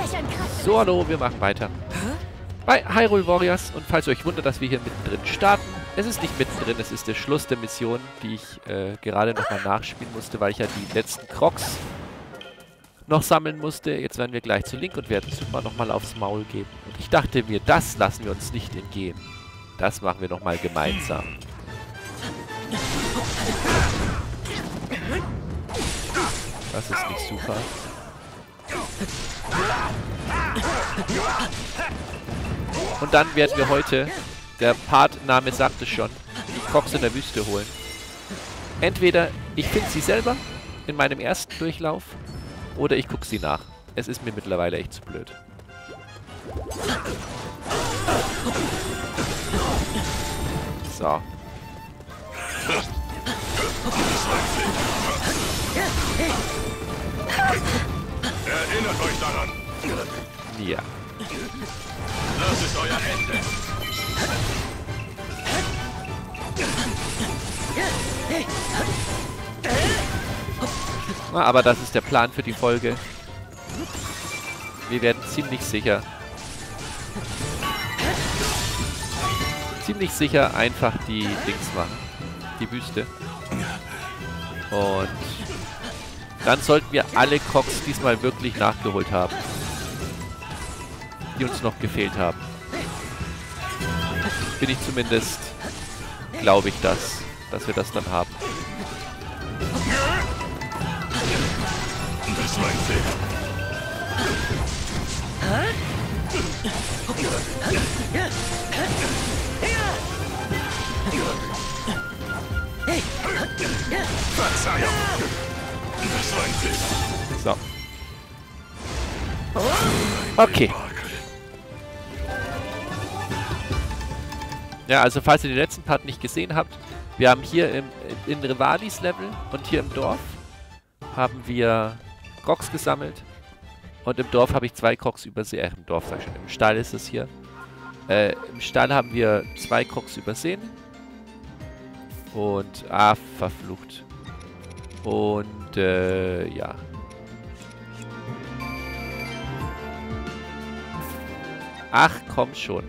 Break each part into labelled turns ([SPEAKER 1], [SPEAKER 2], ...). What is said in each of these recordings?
[SPEAKER 1] So, hallo, wir machen weiter. Bei Hyrule Warriors. Und falls ihr euch wundert, dass wir hier mittendrin starten, es ist nicht mittendrin, es ist der Schluss der Mission, die ich gerade nochmal nachspielen musste, weil ich ja die letzten Crocs noch sammeln musste. Jetzt werden wir gleich zu Link und werden Super nochmal aufs Maul geben. Und ich dachte mir, das lassen wir uns nicht entgehen. Das machen wir nochmal gemeinsam. Das ist nicht super. Und dann werden wir heute, der Part-Name sagt es schon, die Crocs in der Wüste holen. Entweder ich finde sie selber in meinem ersten Durchlauf oder ich gucke sie nach. Es ist mir mittlerweile echt zu blöd. So.
[SPEAKER 2] Erinnert euch daran.
[SPEAKER 1] Ja.
[SPEAKER 2] Das ist euer Ende.
[SPEAKER 1] Na, aber das ist der Plan für die Folge. Wir werden ziemlich sicher einfach die Dings machen. Die Wüste. Und dann sollten wir alle Crocs diesmal wirklich nachgeholt haben. Die uns noch gefehlt haben. Bin ich zumindest, glaube ich, dass wir das dann haben.
[SPEAKER 2] Das war ein Fehler. Verzeihung. Das war ein Fehler.
[SPEAKER 1] So. Okay. Ja, also falls ihr den letzten Part nicht gesehen habt, wir haben hier in Rivalis Level und hier im Dorf haben wir Crocs gesammelt. Und im Dorf habe ich 2 Crocs übersehen. Im Dorf sag ich schon, im Stall ist es hier. Im Stall haben wir 2 Crocs übersehen. Und, verflucht. Und, ja. Ach, komm schon.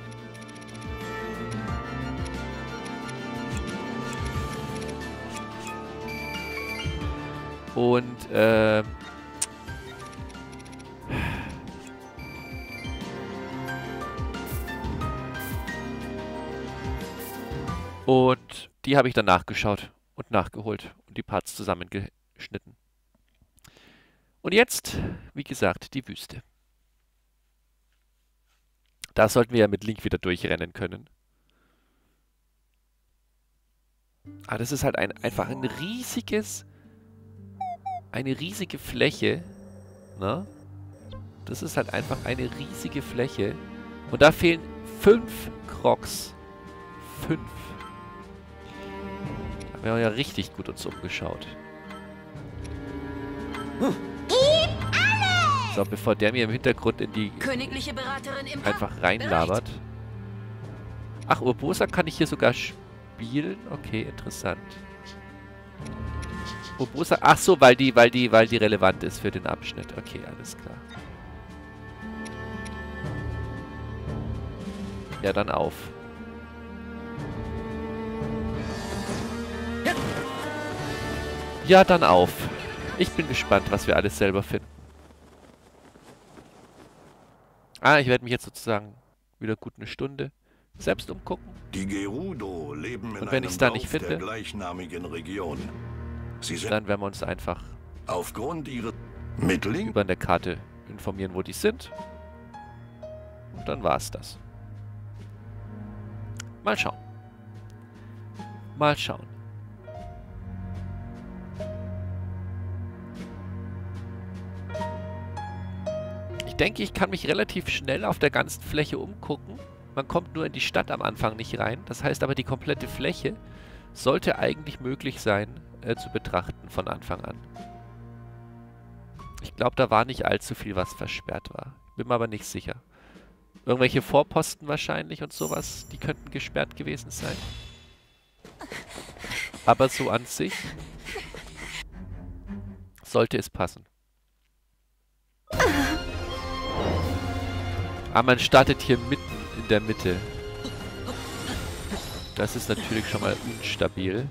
[SPEAKER 1] Und die habe ich dann nachgeschaut und nachgeholt und die Parts zusammengeschnitten. Und jetzt, wie gesagt, die Wüste. Da sollten wir ja mit Link wieder durchrennen können. Aber das ist halt einfach eine riesige Fläche. Ne? Das ist halt einfach eine riesige Fläche. Und da fehlen 5 Crocs. 5. Wir haben ja richtig gut uns umgeschaut. So, bevor der mir im Hintergrund in die
[SPEAKER 3] Königliche Beraterin im
[SPEAKER 1] einfach reinlabert. Ach, Urbosa kann ich hier sogar spielen? Okay, interessant. Urbosa, ach so, weil die relevant ist für den Abschnitt. Okay, alles klar. Ja, dann auf. Ja, dann auf. Ich bin gespannt, was wir alles selber finden. Ich werde mich jetzt sozusagen wieder gut eine Stunde selbst umgucken.
[SPEAKER 2] Die Gerudo leben in
[SPEAKER 1] Und wenn ich es da nicht finde,
[SPEAKER 2] der gleichnamigen Region. Sie sind
[SPEAKER 1] dann werden wir uns einfach
[SPEAKER 2] aufgrund ihrer Mitteln
[SPEAKER 1] über eine Karte informieren, wo die sind. Und dann war es das. Mal schauen. Mal schauen. Ich denke, ich kann mich relativ schnell auf der ganzen Fläche umgucken. Man kommt nur in die Stadt am Anfang nicht rein. Das heißt aber, die komplette Fläche sollte eigentlich möglich sein, zu betrachten von Anfang an. Ich glaube, da war nicht allzu viel, was versperrt war. Bin mir aber nicht sicher. Irgendwelche Vorposten wahrscheinlich und sowas, die könnten gesperrt gewesen sein. Aber so an sich sollte es passen. Aber man startet hier mitten in der Mitte. Das ist natürlich schon mal instabil.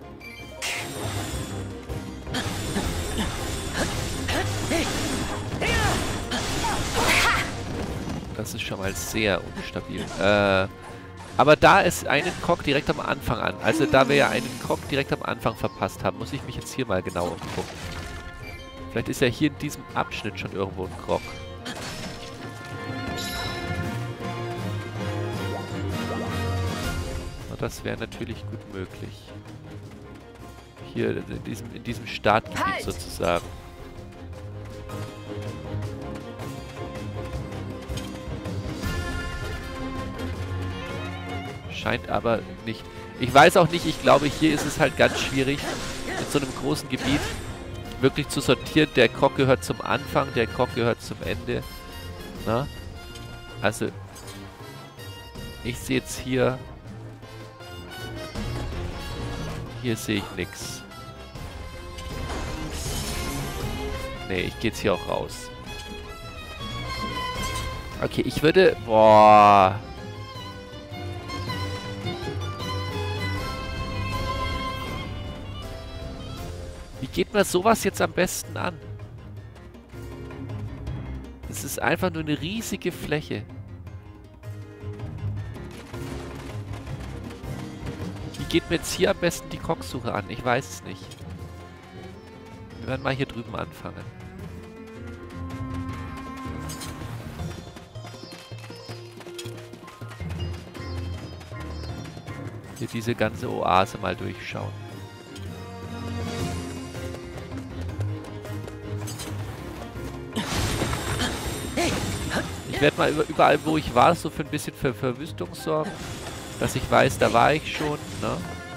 [SPEAKER 1] Das ist schon mal sehr unstabil. Aber da ist einen Krog direkt am Anfang an. Also da wir ja einen Krog direkt am Anfang verpasst haben, muss ich mich jetzt hier mal genau umgucken. Vielleicht ist ja hier in diesem Abschnitt schon irgendwo ein Krog. Und das wäre natürlich gut möglich. Hier in diesem Startgebiet sozusagen. Scheint aber nicht. Ich weiß auch nicht, ich glaube, hier ist es halt ganz schwierig, in so einem großen Gebiet wirklich zu sortieren. Der Krog gehört zum Anfang, der Krog gehört zum Ende. Na? Also, ich sehe jetzt hier... Hier sehe ich nichts. Nee, ich gehe jetzt hier auch raus. Okay, ich würde... Boah... Wie geht man sowas jetzt am besten an? Es ist einfach nur eine riesige Fläche. Wie geht mir jetzt hier am besten die Krogsuche an? Ich weiß es nicht. Wir werden mal hier drüben anfangen. Hier diese ganze Oase mal durchschauen. Ich werde mal überall, wo ich war, so für ein bisschen für Verwüstung sorgen. Dass ich weiß, da war ich schon, ne?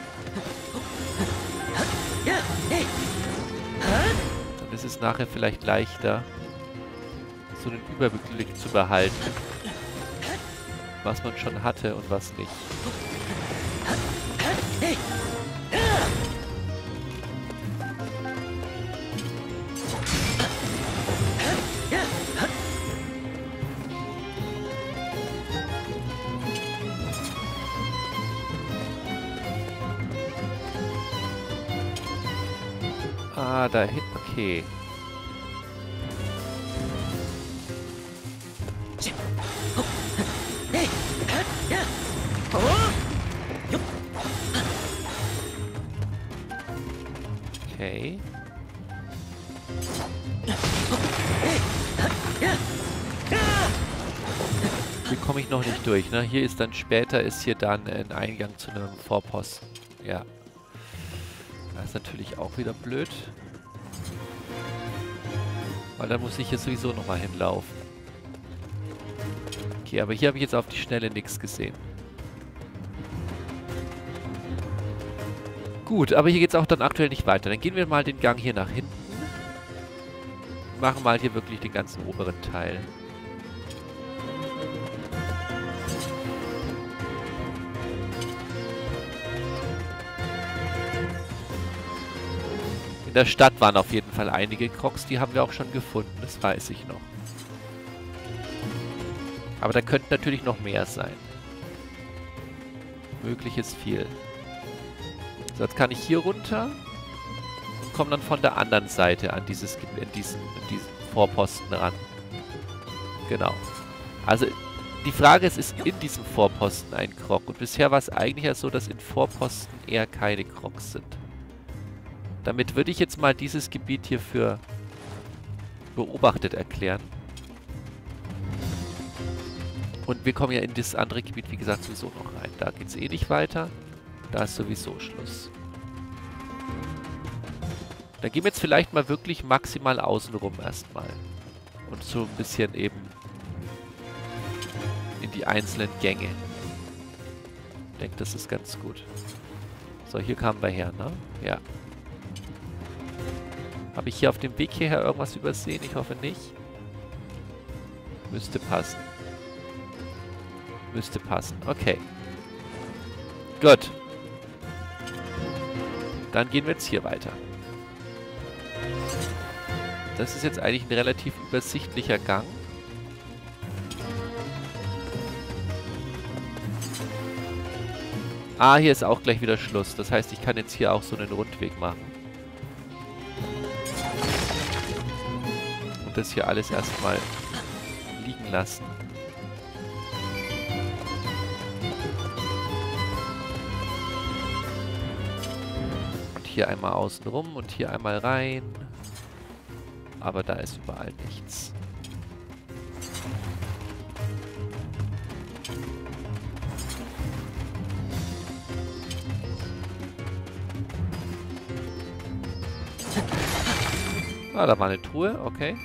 [SPEAKER 1] Dann ist es nachher vielleicht leichter, so einen Überblick zu behalten. Was man schon hatte und was nicht. Ah, da hinten, okay. Okay. Hier komme ich noch nicht durch, ne? Hier ist dann später, ist hier dann ein Eingang zu einem Vorposten. Ja. Das ist natürlich auch wieder blöd. Weil dann muss ich hier sowieso nochmal hinlaufen. Okay, aber hier habe ich jetzt auf die Schnelle nichts gesehen. Gut, aber hier geht es auch dann aktuell nicht weiter. Dann gehen wir mal den Gang hier nach hinten. Machen mal hier wirklich den ganzen oberen Teil. In der Stadt waren auf jeden Fall einige Krogs, die haben wir auch schon gefunden, das weiß ich noch. Aber da könnten natürlich noch mehr sein. Möglich ist viel. So, jetzt kann ich hier runter und komme dann von der anderen Seite an diesen Vorposten ran. Genau. Also die Frage ist in diesem Vorposten ein Krog? Und bisher war es eigentlich ja so, dass in Vorposten eher keine Krogs sind. Damit würde ich jetzt mal dieses Gebiet hier für beobachtet erklären. Und wir kommen ja in das andere Gebiet, wie gesagt, sowieso noch rein. Da geht es eh nicht weiter. Da ist sowieso Schluss. Dann gehen wir jetzt vielleicht mal wirklich maximal außenrum erstmal. Und so ein bisschen eben in die einzelnen Gänge. Ich denke, das ist ganz gut. So, hier kamen wir her, ne? Ja. Habe ich hier auf dem Weg hierher irgendwas übersehen? Ich hoffe nicht. Müsste passen. Müsste passen. Okay. Gut. Dann gehen wir jetzt hier weiter. Das ist jetzt eigentlich ein relativ übersichtlicher Gang. Ah, hier ist auch gleich wieder Schluss. Das heißt, ich kann jetzt hier auch so einen Rundweg machen. Und das hier alles erstmal liegen lassen. Und hier einmal außen rum und hier einmal rein. Aber da ist überall nichts. Ah, da war eine Truhe, okay.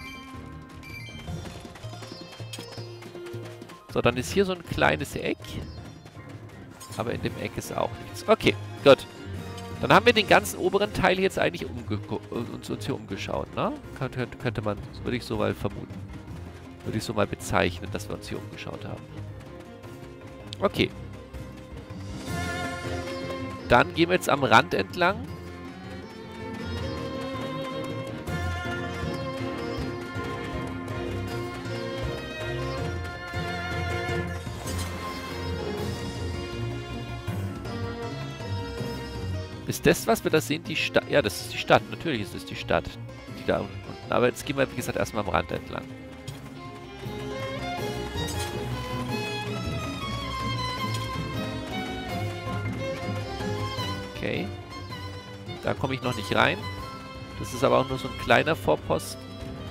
[SPEAKER 1] So, dann ist hier so ein kleines Eck. Aber in dem Eck ist auch nichts. Okay, gut. Dann haben wir den ganzen oberen Teil jetzt eigentlich uns hier umgeschaut, ne? Könnte man, würde ich so mal vermuten. Würde ich so mal bezeichnen, dass wir uns hier umgeschaut haben. Okay. Dann gehen wir jetzt am Rand entlang. Ist das, was wir da sehen, die Stadt? Ja, das ist die Stadt. Natürlich ist es die Stadt. Die da unten. Aber jetzt gehen wir, wie gesagt, erstmal am Rand entlang. Okay. Da komme ich noch nicht rein. Das ist aber auch nur so ein kleiner Vorposten.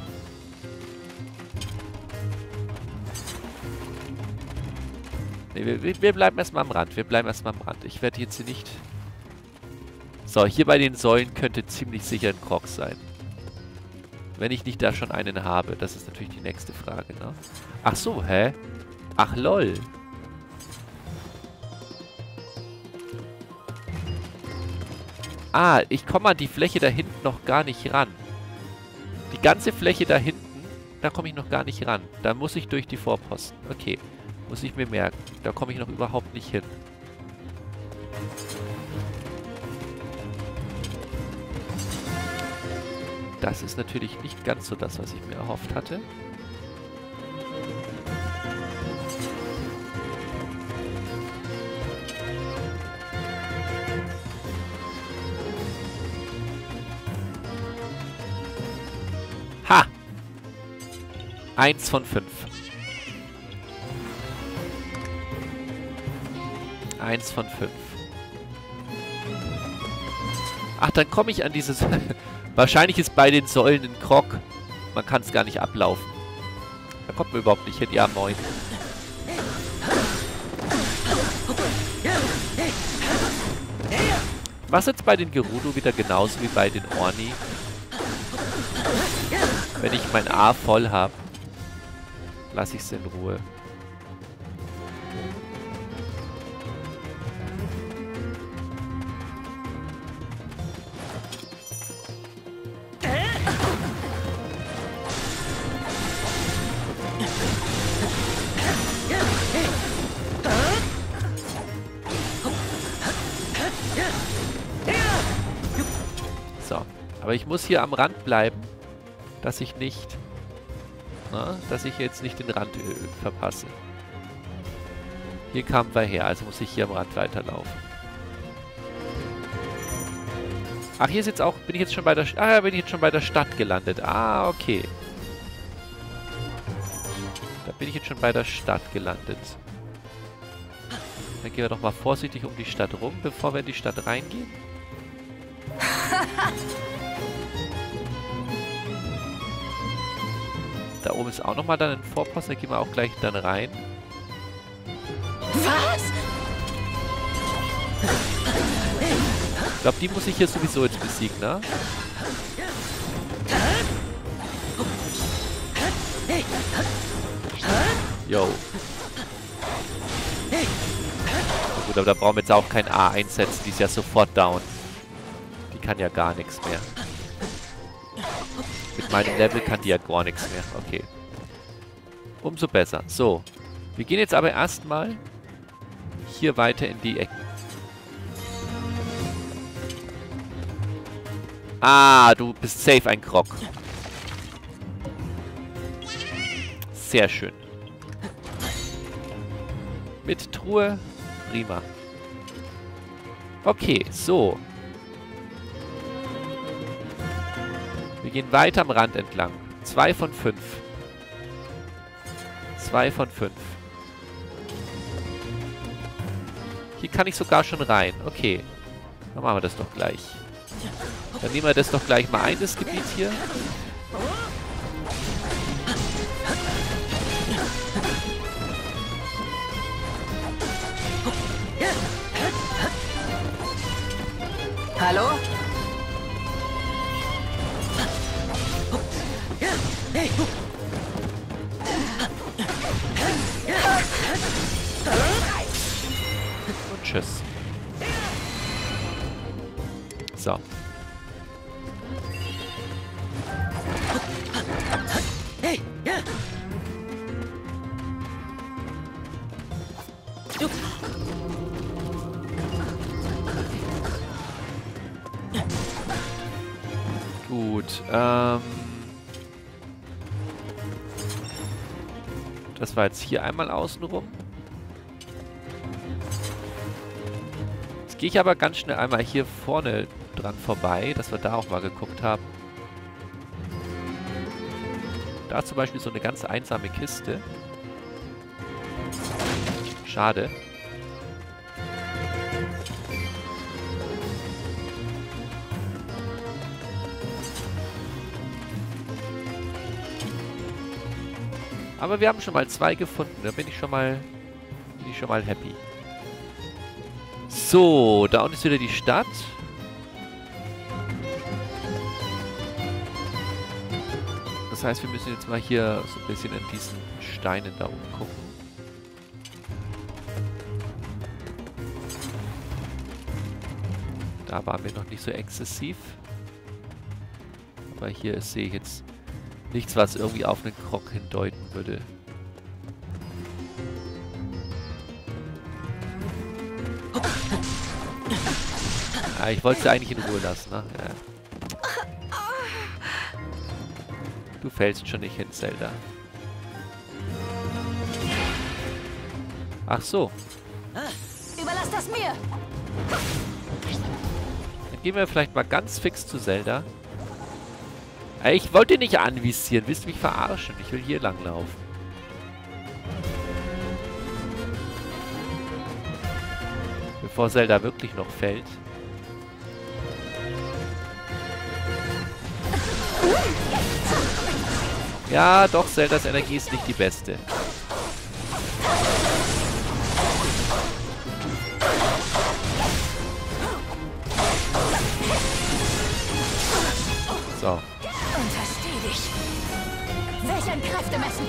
[SPEAKER 1] Nee, wir bleiben erstmal am Rand. Wir bleiben erstmal am Rand. Ich werde jetzt hier nicht... So, hier bei den Säulen könnte ziemlich sicher ein Krog sein. Wenn ich nicht da schon einen habe. Das ist natürlich die nächste Frage, ne? Ach so, hä? Ach, lol. Ah, ich komme an die Fläche da hinten noch gar nicht ran. Die ganze Fläche da hinten, da komme ich noch gar nicht ran. Da muss ich durch die Vorposten. Okay, muss ich mir merken. Da komme ich noch überhaupt nicht hin. Das ist natürlich nicht ganz so das, was ich mir erhofft hatte. Ha! 1 von 5. 1 von 5. Ach, dann komme ich an dieses... Wahrscheinlich ist bei den Säulen ein Krog. Man kann es gar nicht ablaufen. Da kommt man überhaupt nicht hin. Ja, moin. Was jetzt bei den Gerudo wieder genauso wie bei den Orni? Wenn ich mein A voll habe, lasse ich es in Ruhe. Aber ich muss hier am Rand bleiben, dass ich nicht, dass ich jetzt nicht den Rand verpasse. Hier kamen wir her, also muss ich hier am Rand weiterlaufen. Ach, hier ist jetzt auch, bin ich jetzt schon bei der, bin ich jetzt schon bei der Stadt gelandet. Ah, okay. Da bin ich jetzt schon bei der Stadt gelandet. Dann gehen wir doch mal vorsichtig um die Stadt rum, bevor wir in die Stadt reingehen. Da oben ist auch nochmal dann ein Vorposten, da gehen wir auch gleich dann rein.
[SPEAKER 3] Was?
[SPEAKER 1] Ich glaube, die muss ich hier sowieso jetzt besiegen, ne? Yo. Na gut, aber da brauchen wir jetzt auch kein A einsetzen, die ist ja sofort down. Die kann ja gar nichts mehr. Mit meinem Level kann die ja gar nichts mehr. Okay. Umso besser. So. Wir gehen jetzt aber erstmal hier weiter in die Ecken. Ah, du bist safe ein Krog. Sehr schön. Mit Truhe. Prima. Okay, so. Wir gehen weiter am Rand entlang. 2 von 5. 2 von 5. Hier kann ich sogar schon rein. Okay. Dann machen wir das doch gleich. Dann nehmen wir das doch gleich mal ein, das Gebiet hier.
[SPEAKER 3] Hallo?
[SPEAKER 1] Und tschüss. So. Gut, das war jetzt hier einmal außenrum. Jetzt gehe ich aber ganz schnell einmal hier vorne dran vorbei, dass wir da auch mal geguckt haben. Da ist zum Beispiel so eine ganz einsame Kiste. Schade. Aber wir haben schon mal 2 gefunden. Da bin ich schon mal happy. So, da unten ist wieder die Stadt. Das heißt, wir müssen jetzt mal hier so ein bisschen in diesen Steinen da umgucken. Da waren wir noch nicht so exzessiv. Aber hier sehe ich jetzt nichts, was irgendwie auf einen Krog hindeuten würde. Ah, ich wollte sie eigentlich in Ruhe lassen, ne? Ja. Du fällst schon nicht hin, Zelda. Ach so.
[SPEAKER 3] Überlass das mir!
[SPEAKER 1] Dann gehen wir vielleicht mal ganz fix zu Zelda. Ich wollte nicht anvisieren. Willst du mich verarschen? Ich will hier lang laufen. Bevor Zelda wirklich noch fällt. Ja, doch, Zeldas Energie ist nicht die beste. So.
[SPEAKER 3] Untersteh dich! Welch ein Kräftemessen!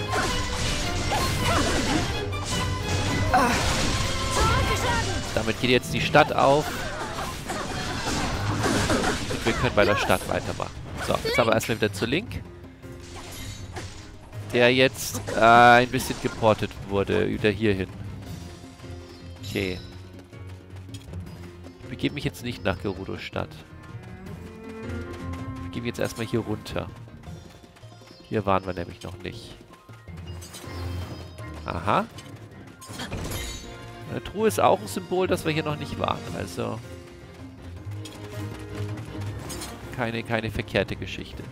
[SPEAKER 3] Zurückgeschlagen!
[SPEAKER 1] Damit geht jetzt die Stadt auf. Und wir können bei der Stadt weitermachen. So, jetzt aber erstmal wieder zu Link. Der jetzt ein bisschen geportet wurde, wieder hier hin. Okay. Ich begebe mich jetzt nicht nach Gerudo-Stadt. Ich gehe jetzt erstmal hier runter. Hier waren wir nämlich noch nicht. Aha. Eine Truhe ist auch ein Symbol, dass wir hier noch nicht waren. Also keine verkehrte Geschichte.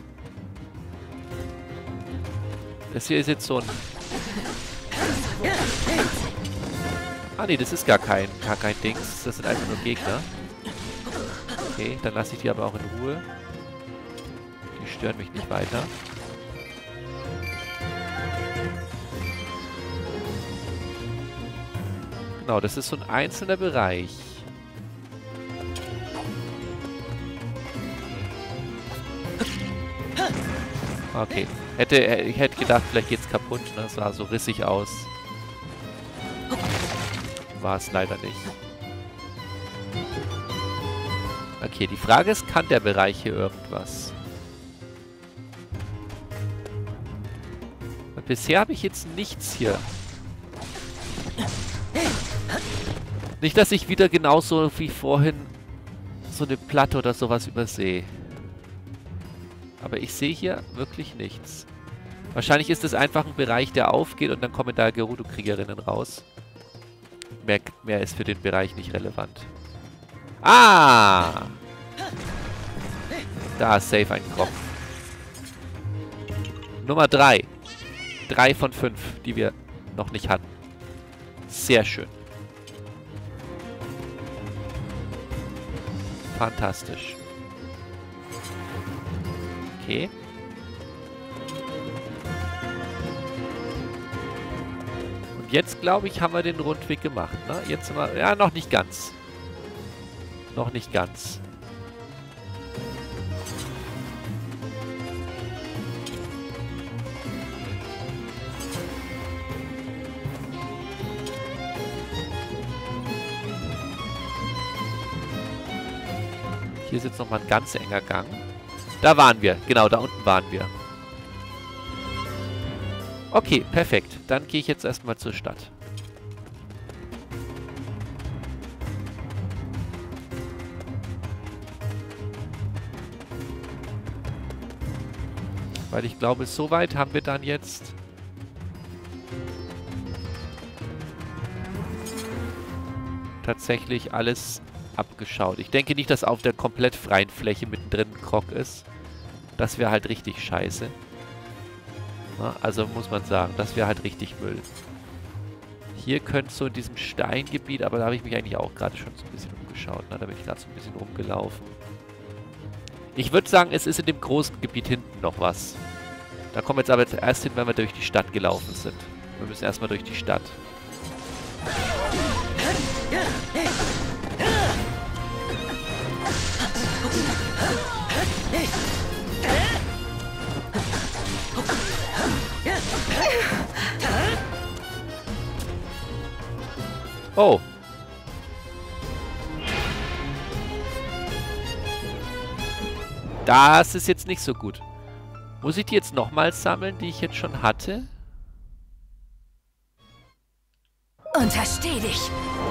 [SPEAKER 1] Das hier ist jetzt so ein... Ah ne, das ist gar kein Dings. Das sind einfach nur Gegner. Okay, dann lasse ich die aber auch in Ruhe. Die stören mich nicht weiter. Genau, das ist so ein einzelner Bereich. Okay. Ich hätte gedacht, vielleicht geht's kaputt. Ne? Das sah so rissig aus. War es leider nicht. Okay, die Frage ist, kann der Bereich hier irgendwas? Und bisher habe ich jetzt nichts hier. Nicht, dass ich wieder genauso wie vorhin so eine Platte oder sowas übersehe. Aber ich sehe hier wirklich nichts. Wahrscheinlich ist es einfach ein Bereich, der aufgeht und dann kommen da Gerudo-Kriegerinnen raus. Mehr ist für den Bereich nicht relevant. Ah! Da ist safe ein Krog. Nummer 3. 3 von 5, die wir noch nicht hatten. Sehr schön. Fantastisch. Okay. Und jetzt, glaube ich, haben wir den Rundweg gemacht, ne? Jetzt sind wir... Ja, noch nicht ganz. Noch nicht ganz. Hier ist jetzt nochmal ein ganz enger Gang. Da waren wir. Genau, da unten waren wir. Okay, perfekt. Dann gehe ich jetzt erstmal zur Stadt. Weil ich glaube, soweit haben wir dann jetzt... tatsächlich alles abgeschaut. Ich denke nicht, dass auf der komplett freien Fläche mittendrin ein Krog ist. Das wäre halt richtig scheiße. Na, also muss man sagen, das wäre halt richtig Müll. Hier könnte so in diesem Steingebiet, aber da habe ich mich eigentlich auch gerade schon so ein bisschen umgeschaut. Na, da bin ich gerade so ein bisschen rumgelaufen. Ich würde sagen, es ist in dem großen Gebiet hinten noch was. Da kommen wir jetzt aber erst hin, wenn wir durch die Stadt gelaufen sind. Wir müssen erstmal durch die Stadt. Oh. Das ist jetzt nicht so gut. Muss ich die jetzt nochmals sammeln, die ich jetzt schon hatte?
[SPEAKER 3] Untersteh dich.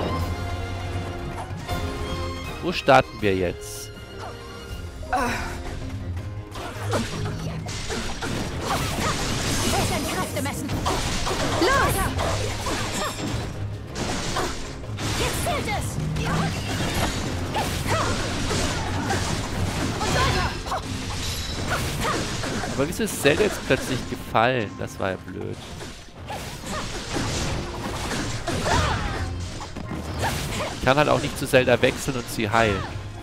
[SPEAKER 1] Wo starten wir jetzt?
[SPEAKER 3] Welch ein Kräftemessen. Los! Jetzt zählt es! Und weiter!
[SPEAKER 1] Aber wieso ist Zelda jetzt plötzlich gefallen? Das war ja blöd. Ich kann halt auch nicht zu Zelda wechseln und sie heilen.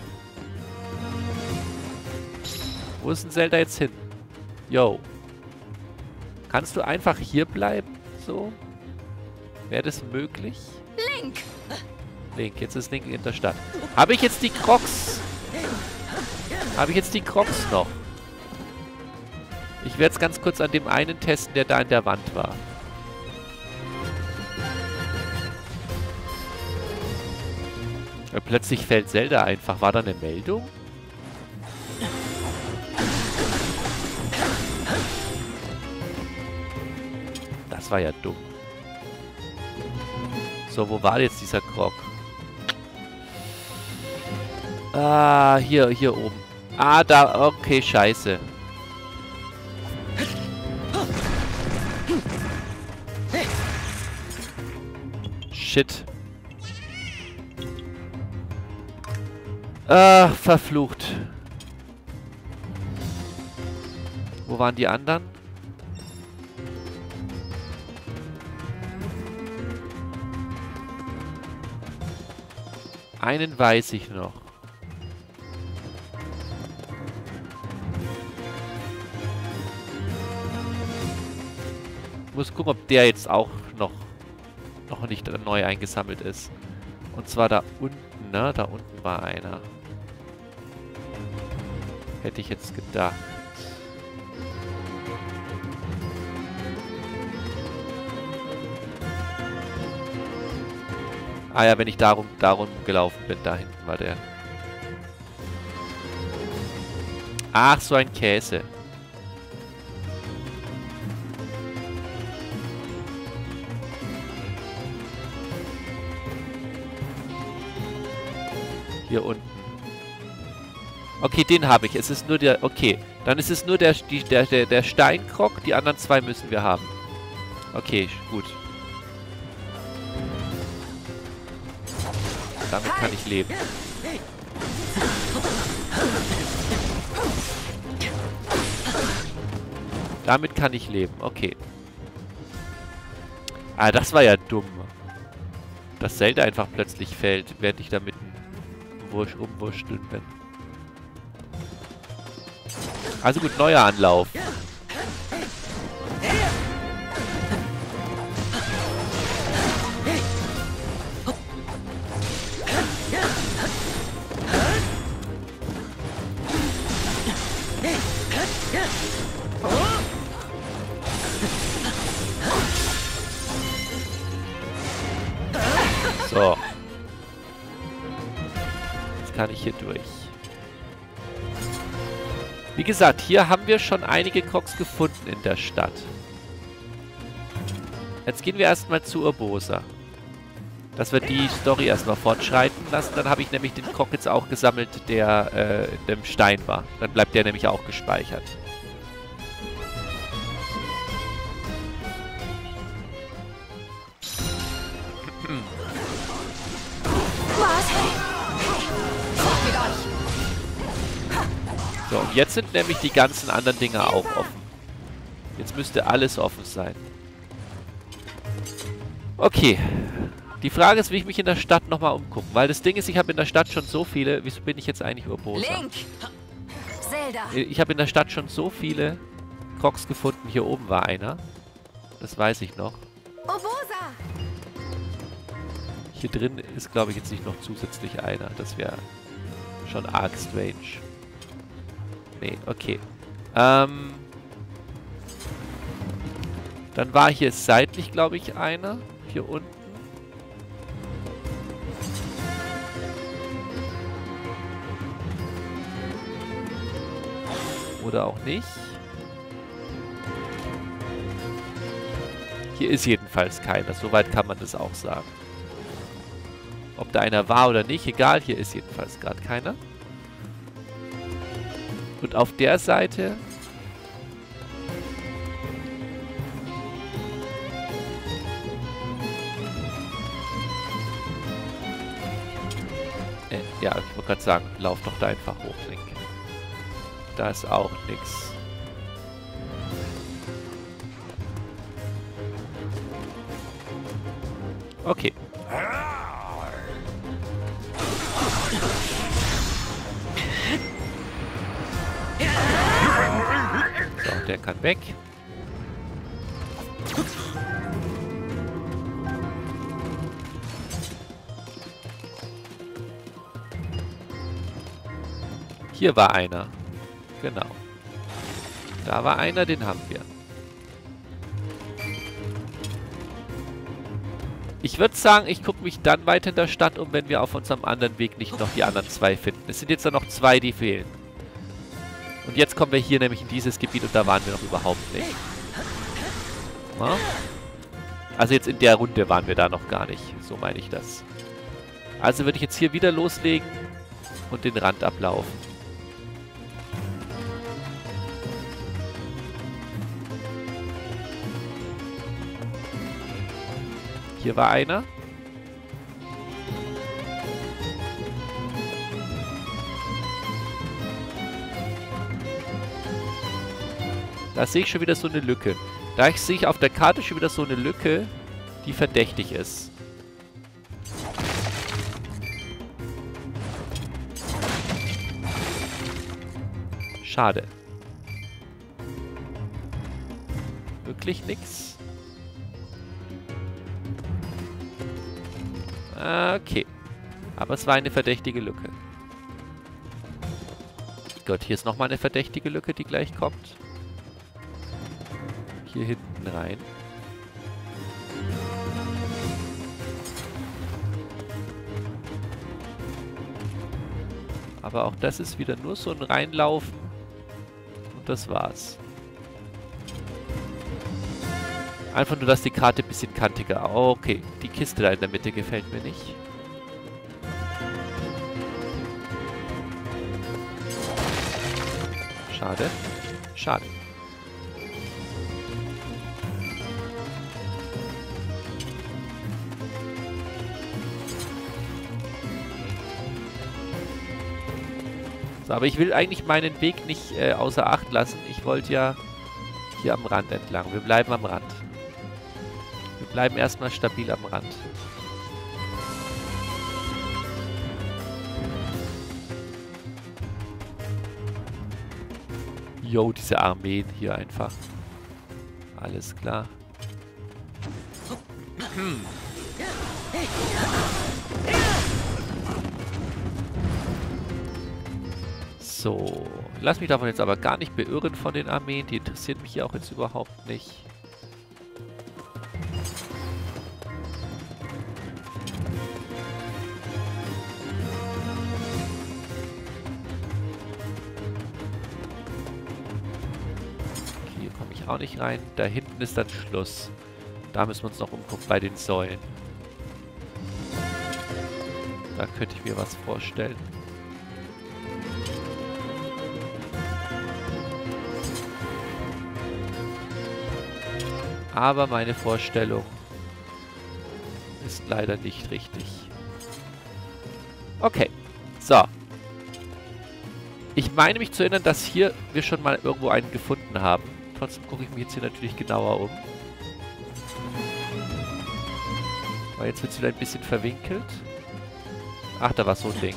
[SPEAKER 1] Wo ist denn Zelda jetzt hin? Yo. Kannst du einfach hier bleiben? So? Wäre das möglich?
[SPEAKER 3] Link!
[SPEAKER 1] Link, jetzt ist Link in der Stadt. Habe ich jetzt die Crocs? Habe ich jetzt die Crocs noch? Ich werde es ganz kurz an dem einen testen, der da in der Wand war. Ja, plötzlich fällt Zelda einfach. War da eine Meldung? Das war ja dumm. So, wo war jetzt dieser Krog? Ah, hier oben. Ah, da. Okay, scheiße. Shit. Ah, verflucht. Wo waren die anderen? Einen weiß ich noch. Ich muss gucken, ob der jetzt auch noch nicht neu eingesammelt ist. Und zwar da unten, ne? Da unten war einer. Hätte ich jetzt gedacht. Ah ja, wenn ich darum gelaufen bin, da hinten war der. Ach, so ein Käse. Hier unten. Okay, den habe ich. Es ist nur der... Okay, dann ist es nur der Steinkrog. Die anderen zwei müssen wir haben. Okay, gut. Damit kann ich leben. Damit kann ich leben. Okay. Ah, das war ja dumm. Dass Zelda einfach plötzlich fällt, während ich da mitten rumwurschteln bin. Also gut, neuer Anlauf. So. Jetzt kann ich hier durch. Wie gesagt, hier haben wir schon einige Crocs gefunden in der Stadt. Jetzt gehen wir erstmal zu Urbosa. Dass wir die Story erstmal fortschreiten lassen. Dann habe ich nämlich den Croc jetzt auch gesammelt, der in dem Stein war. Dann bleibt der nämlich auch gespeichert. So, und jetzt sind nämlich die ganzen anderen Dinge auch offen. Jetzt müsste alles offen sein. Okay. Die Frage ist, wie ich mich in der Stadt nochmal umgucken. Weil das Ding ist, ich habe in der Stadt schon so viele... Wieso bin ich jetzt eigentlich Urbosa?
[SPEAKER 3] Link! Zelda!
[SPEAKER 1] Ich habe in der Stadt schon so viele Crocs gefunden. Hier oben war einer. Das weiß ich noch.
[SPEAKER 3] Urbosa!
[SPEAKER 1] Hier drin ist, glaube ich, jetzt nicht noch zusätzlich einer. Das wäre schon arg strange. Nee, okay. Dann war hier seitlich, glaube ich, einer. Hier unten. Oder auch nicht. Hier ist jedenfalls keiner. Soweit kann man das auch sagen. Ob da einer war oder nicht, egal. Hier ist jedenfalls gerade keiner. Und auf der Seite... ja, ich wollte gerade sagen, lauf doch da einfach hoch, Link. Da ist auch nichts. Okay. So, der kann weg. Hier war einer. Genau. Da war einer, den haben wir. Ich würde sagen, ich gucke mich dann weiter in der Stadt um, wenn wir auf unserem anderen Weg nicht noch die anderen zwei finden. Es sind jetzt noch zwei, die fehlen. Und jetzt kommen wir hier nämlich in dieses Gebiet und da waren wir noch überhaupt nicht. Na? Also jetzt in der Runde waren wir da noch gar nicht. So meine ich das. Also würde ich jetzt hier wieder loslegen und den Rand ablaufen. Hier war einer. Da sehe ich schon wieder so eine Lücke. Da sehe ich auf der Karte schon wieder so eine Lücke, die verdächtig ist. Schade. Wirklich nix? Okay. Aber es war eine verdächtige Lücke. Gott, hier ist nochmal eine verdächtige Lücke, die gleich kommt. Hier hinten rein. Aber auch das ist wieder nur so ein Reinlaufen. Und das war's. Einfach nur, dass die Karte ein bisschen kantiger... Okay, die Kiste da in der Mitte gefällt mir nicht. Schade. Schade. So, aber ich will eigentlich meinen Weg nicht außer Acht lassen. Ich wollte ja hier am Rand entlang. Wir bleiben am Rand. Wir bleiben erstmal stabil am Rand. Jo, diese Armeen hier einfach. Alles klar. So, lass mich davon jetzt aber gar nicht beirren von den Armeen. Die interessieren mich hier auch jetzt überhaupt nicht. Hier komme ich auch nicht rein. Da hinten ist dann Schluss. Da müssen wir uns noch umgucken bei den Säulen. Da könnte ich mir was vorstellen. Aber meine Vorstellung ist leider nicht richtig. Okay, so. Ich meine mich zu erinnern, dass hier wir schon mal irgendwo einen gefunden haben. Trotzdem gucke ich mich jetzt hier natürlich genauer um. Aber jetzt wird es wieder ein bisschen verwinkelt. Ach, da war so ein Ding.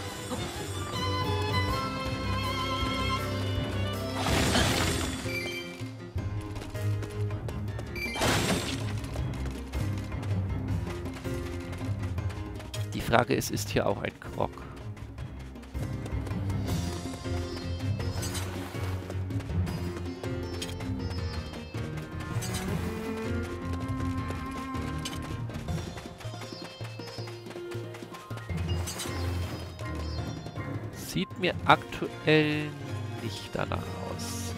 [SPEAKER 1] Die Frage ist hier auch ein Krog? Sieht mir aktuell nicht danach aus.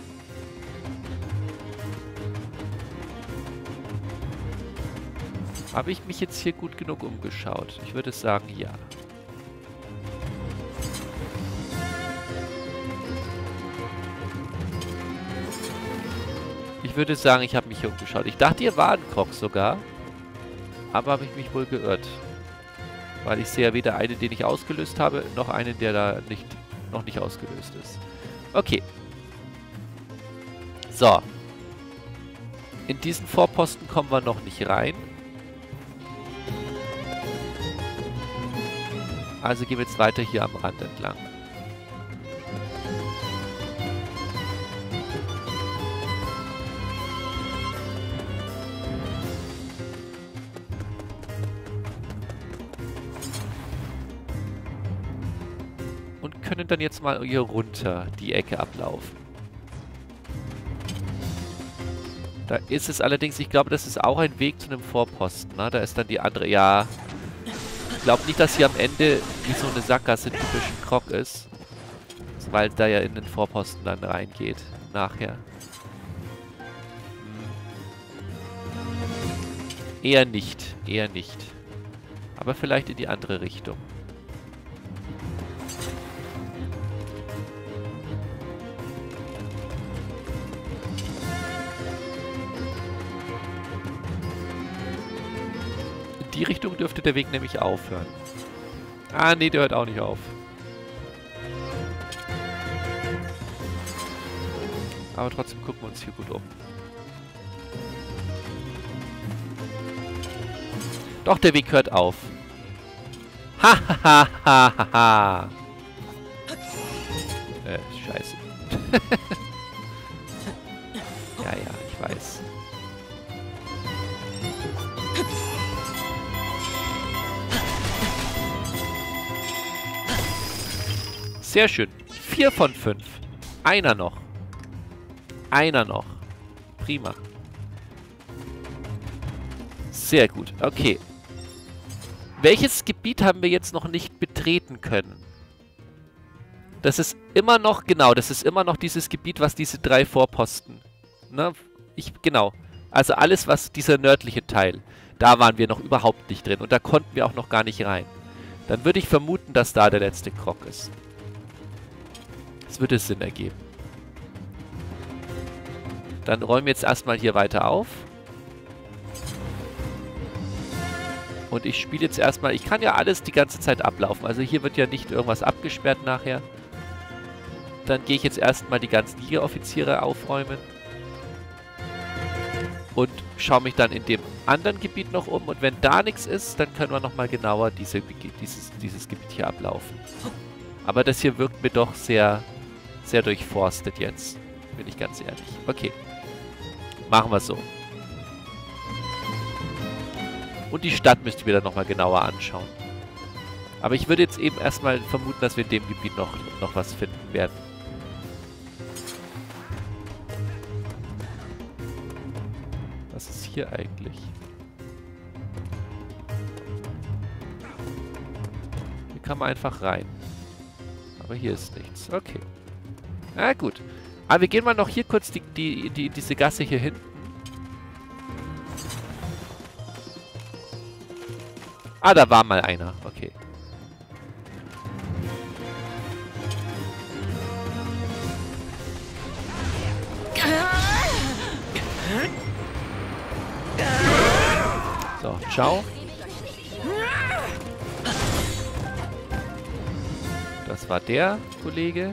[SPEAKER 1] Habe ich mich jetzt hier gut genug umgeschaut? Ich würde sagen, ja. Ich würde sagen, ich habe mich hier umgeschaut. Ich dachte, hier war ein Krog sogar. Aber habe ich mich wohl geirrt. Weil ich sehe ja weder einen, den ich ausgelöst habe, noch einen, der da noch nicht ausgelöst ist. Okay. So. In diesen Vorposten kommen wir noch nicht rein. Also gehen wir jetzt weiter hier am Rand entlang. Und können dann jetzt mal hier runter die Ecke ablaufen. Da ist es allerdings, ich glaube, das ist auch ein Weg zu einem Vorposten. Ne? Da ist dann die andere, ja. Ich glaube nicht, dass hier am Ende wie so eine Sackgasse typisch ein Krog ist. Weil da ja in den Vorposten dann reingeht. Nachher. Eher nicht. Eher nicht. Aber vielleicht in die andere Richtung. In die Richtung dürfte der Weg nämlich aufhören. Ah, nee, der hört auch nicht auf. Aber trotzdem gucken wir uns hier gut um. Doch, der Weg hört auf. Ha, ha, ha, ha, ha, ha. Scheiße. Ja, ich weiß. Sehr schön. 4 von 5. Einer noch. Einer noch. Prima. Sehr gut. Okay. Welches Gebiet haben wir jetzt noch nicht betreten können? Das ist immer noch, genau, das ist immer noch dieses Gebiet, was diese 3 Vorposten. Ne? Genau. Also alles, was dieser nördliche Teil. Da waren wir noch überhaupt nicht drin. Und da konnten wir auch noch gar nicht rein. Dann würde ich vermuten, dass da der letzte Krog ist. Das würde Sinn ergeben. Dann räumen wir jetzt erstmal hier weiter auf. Und ich spiele jetzt erstmal... Ich kann ja alles die ganze Zeit ablaufen. Also hier wird ja nicht irgendwas abgesperrt nachher. Dann gehe ich jetzt erstmal die ganzen Jägeroffiziere aufräumen. Und schaue mich dann in dem anderen Gebiet noch um. Und wenn da nichts ist, dann können wir nochmal genauer dieses Gebiet hier ablaufen. Aber das hier wirkt mir doch sehr, sehr durchforstet jetzt. Bin ich ganz ehrlich. Okay. Machen wir so. Und die Stadt müsste ich mir dann nochmal genauer anschauen. Aber ich würde jetzt eben erstmal vermuten, dass wir in dem Gebiet noch was finden werden. Was ist hier eigentlich? Hier kann man einfach rein. Aber hier ist nichts. Okay. Na gut. Aber wir gehen mal noch hier kurz diese Gasse hier hinten. Ah, da war mal einer. Okay. So, ciao. Das war der Kollege.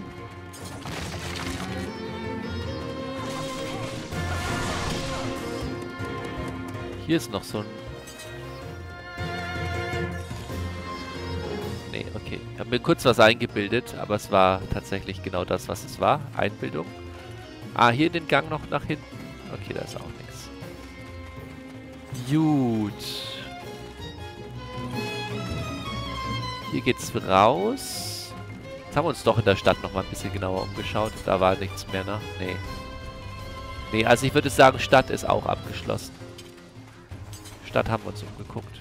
[SPEAKER 1] Hier ist noch so ein... Nee, okay. Ich habe mir kurz was eingebildet, aber es war tatsächlich genau das, was es war. Einbildung. Ah, hier den Gang noch nach hinten. Okay, da ist auch nichts. Gut. Hier geht's raus. Jetzt haben wir uns doch in der Stadt noch mal ein bisschen genauer umgeschaut. Da war nichts mehr, ne? Nee. Nee, also ich würde sagen, Stadt ist auch abgeschlossen. Stadt haben wir uns umgeguckt.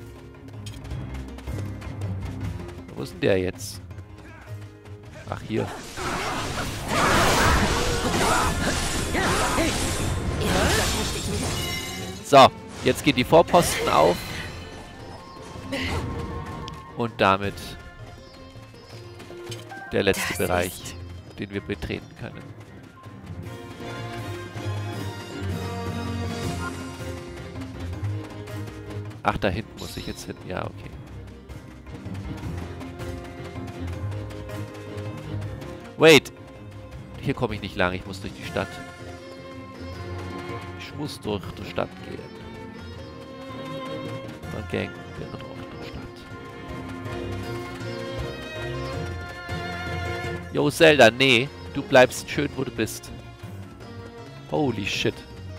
[SPEAKER 1] Wo ist denn der jetzt? Ach, hier. So, jetzt gehen die Vorposten auf. Und damit der letzte Bereich, den wir betreten können. Ach, da hinten muss ich jetzt hin. Ja, okay. Wait. Hier komme ich nicht lang. Ich muss durch die Stadt. Ich muss durch die Stadt gehen. Dann gehen wir durch die Stadt. Yo, Zelda, nee. Du bleibst schön, wo du bist. Holy shit.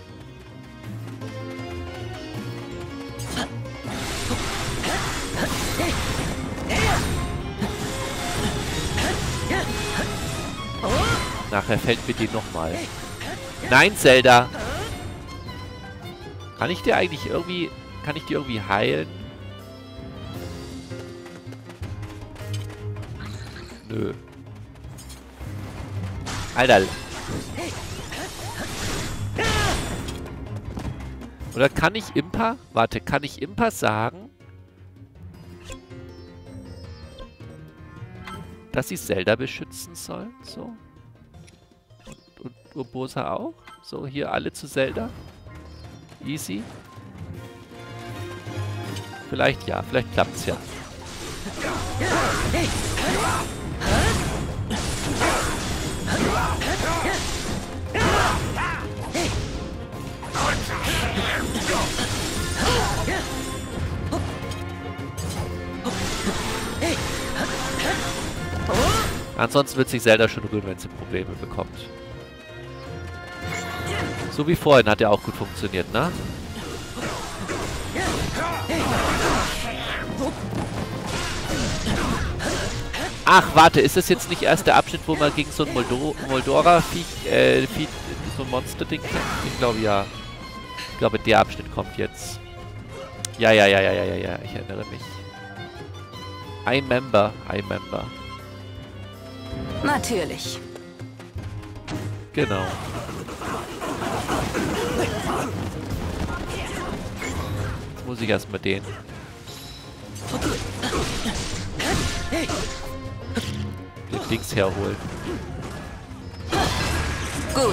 [SPEAKER 1] Nachher fällt mir die nochmal. Nein, Zelda! Kann ich dir eigentlich irgendwie... Kann ich die irgendwie heilen? Nö. Alter. Oder kann ich Impa... Warte, kann ich Impa sagen, dass sie Zelda beschützen soll? So. Und Urbosa auch? So, hier alle zu Zelda. Easy. Vielleicht ja, vielleicht klappt's ja. Ansonsten wird sich Zelda schon rühren, wenn sie Probleme bekommt. So wie vorhin hat er auch gut funktioniert, ne? Ach, warte, ist das jetzt nicht erst der Abschnitt, wo man gegen so ein Moldora-Viech, so ein Monster-Ding kämpft? Ich glaube, ja. Ich glaube, der Abschnitt kommt jetzt. Ja, ich erinnere mich. I remember.
[SPEAKER 3] Natürlich.
[SPEAKER 1] Genau. Jetzt muss ich erstmal den Dings herholen.
[SPEAKER 3] Gut.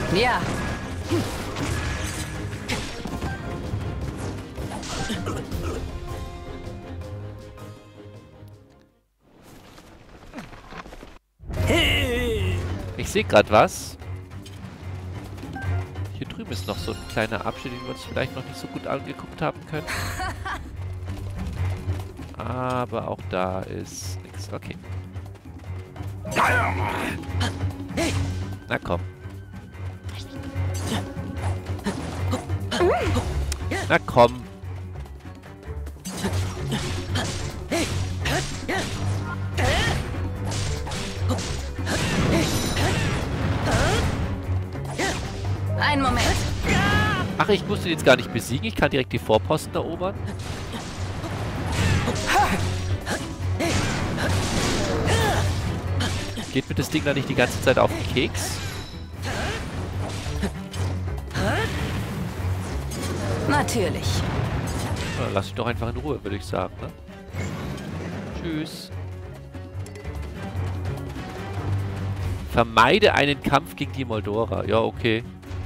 [SPEAKER 3] Ja.
[SPEAKER 1] Ich sehe gerade was. Hier drüben ist noch so ein kleiner Abschnitt, den wir uns vielleicht noch nicht so gut angeguckt haben können. Aber auch da ist nichts. Okay. Na komm. Na komm.
[SPEAKER 3] Ein Moment.
[SPEAKER 1] Ach, ich musste ihn jetzt gar nicht besiegen. Ich kann direkt die Vorposten erobern. Geht mir das Ding da nicht die ganze Zeit auf den Keks?
[SPEAKER 3] Natürlich.
[SPEAKER 1] Na, lass ich doch einfach in Ruhe, würde ich sagen, ne? Tschüss. Vermeide einen Kampf gegen die Moldora. Ja, okay.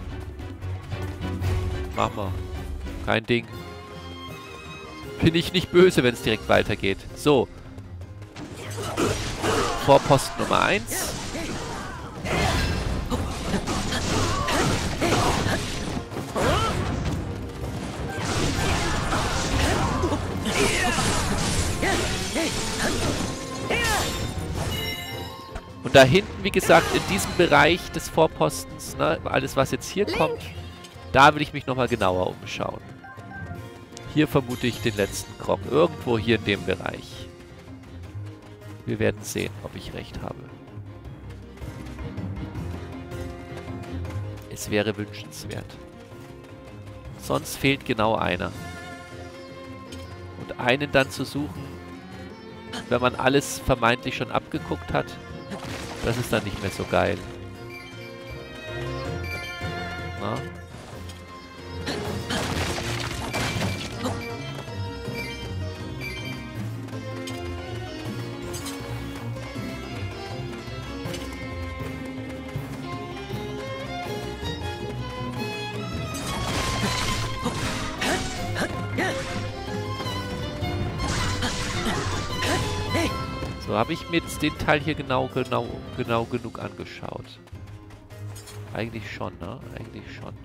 [SPEAKER 1] Mach mal. Kein Ding. Bin ich nicht böse, wenn es direkt weitergeht. So. Vorposten Nummer 1. Und da hinten, wie gesagt, in diesem Bereich des Vorpostens, ne, alles was jetzt hier kommt, da will ich mich nochmal genauer umschauen. Hier vermute ich den letzten Krog. Irgendwo hier in dem Bereich. Wir werden sehen, ob ich recht habe. Es wäre wünschenswert. Sonst fehlt genau einer. Und einen dann zu suchen, wenn man alles vermeintlich schon abgeguckt hat, das ist dann nicht mehr so geil. Na? So, habe ich mir jetzt den Teil hier genau genug angeschaut. Eigentlich schon, ne? Eigentlich schon.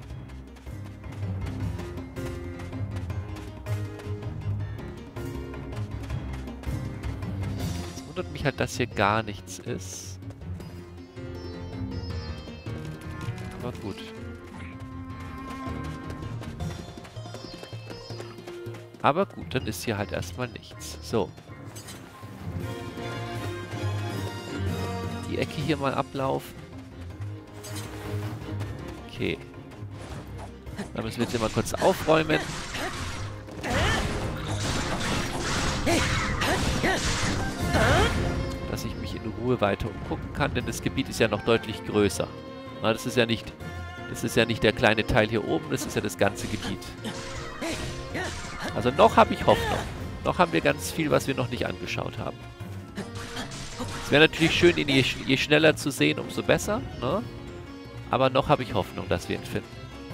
[SPEAKER 1] Es wundert mich halt, dass hier gar nichts ist. Aber gut. Aber gut, dann ist hier halt erstmal nichts. So. Die Ecke hier mal ablaufen. Okay. Dann müssen wir jetzt hier mal kurz aufräumen. Dass ich mich in Ruhe weiter umgucken kann, denn das Gebiet ist ja noch deutlich größer. Na, das ist ja nicht der kleine Teil hier oben, das ist ja das ganze Gebiet. Also noch habe ich Hoffnung. Noch haben wir ganz viel, was wir noch nicht angeschaut haben. Es wäre natürlich schön, ihn je schneller zu sehen, umso besser, ne? Aber noch habe ich Hoffnung, dass wir ihn finden.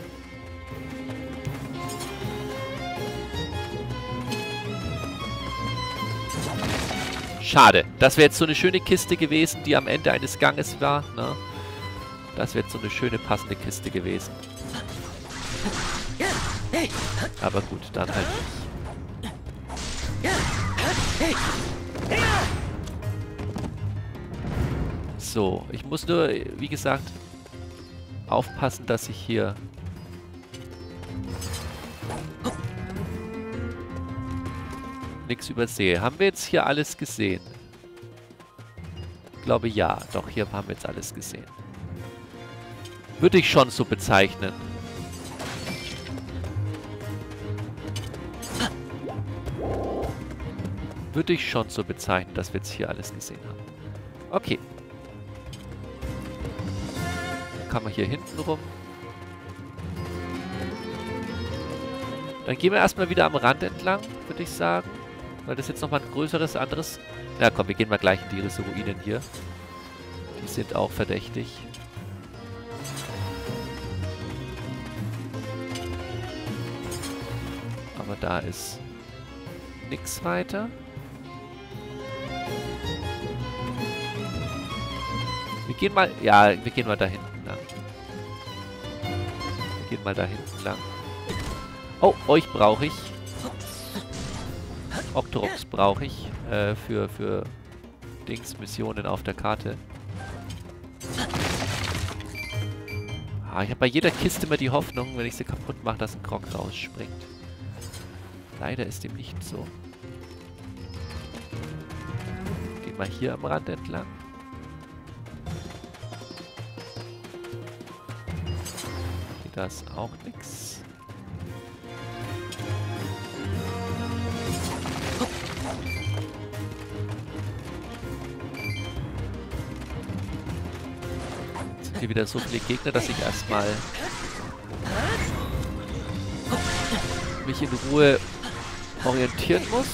[SPEAKER 1] Schade. Das wäre jetzt so eine schöne Kiste gewesen, die am Ende eines Ganges war, ne? Das wäre jetzt so eine schöne, passende Kiste gewesen. Aber gut, dann halt nicht. So, ich muss nur, wie gesagt, aufpassen, dass ich hier nichts übersehe. Haben wir jetzt hier alles gesehen? Ich glaube ja, doch, hier haben wir jetzt alles gesehen. Würde ich schon so bezeichnen. Würde ich schon so bezeichnen, dass wir jetzt hier alles gesehen haben. Okay. Kann man hier hinten rum. Dann gehen wir erstmal wieder am Rand entlang, würde ich sagen. Weil das jetzt nochmal ein größeres, anderes... Na komm, wir gehen mal gleich in diese Ruinen hier. Die sind auch verdächtig. aber da ist nix weiter. Wir gehen mal... Ja, wir gehen mal da hinten lang. Wir gehen mal da hinten lang. Oh, euch brauche ich. Octoroks brauche ich für Missionen auf der Karte. Ah, ich habe bei jeder Kiste immer die Hoffnung, wenn ich sie kaputt mache, dass ein Krog rausspringt. Leider ist dem nicht so. Gehen wir hier am Rand entlang. Okay, da ist auch nichts. Hier wieder so viele Gegner, dass ich erstmal mich in Ruhe orientieren muss.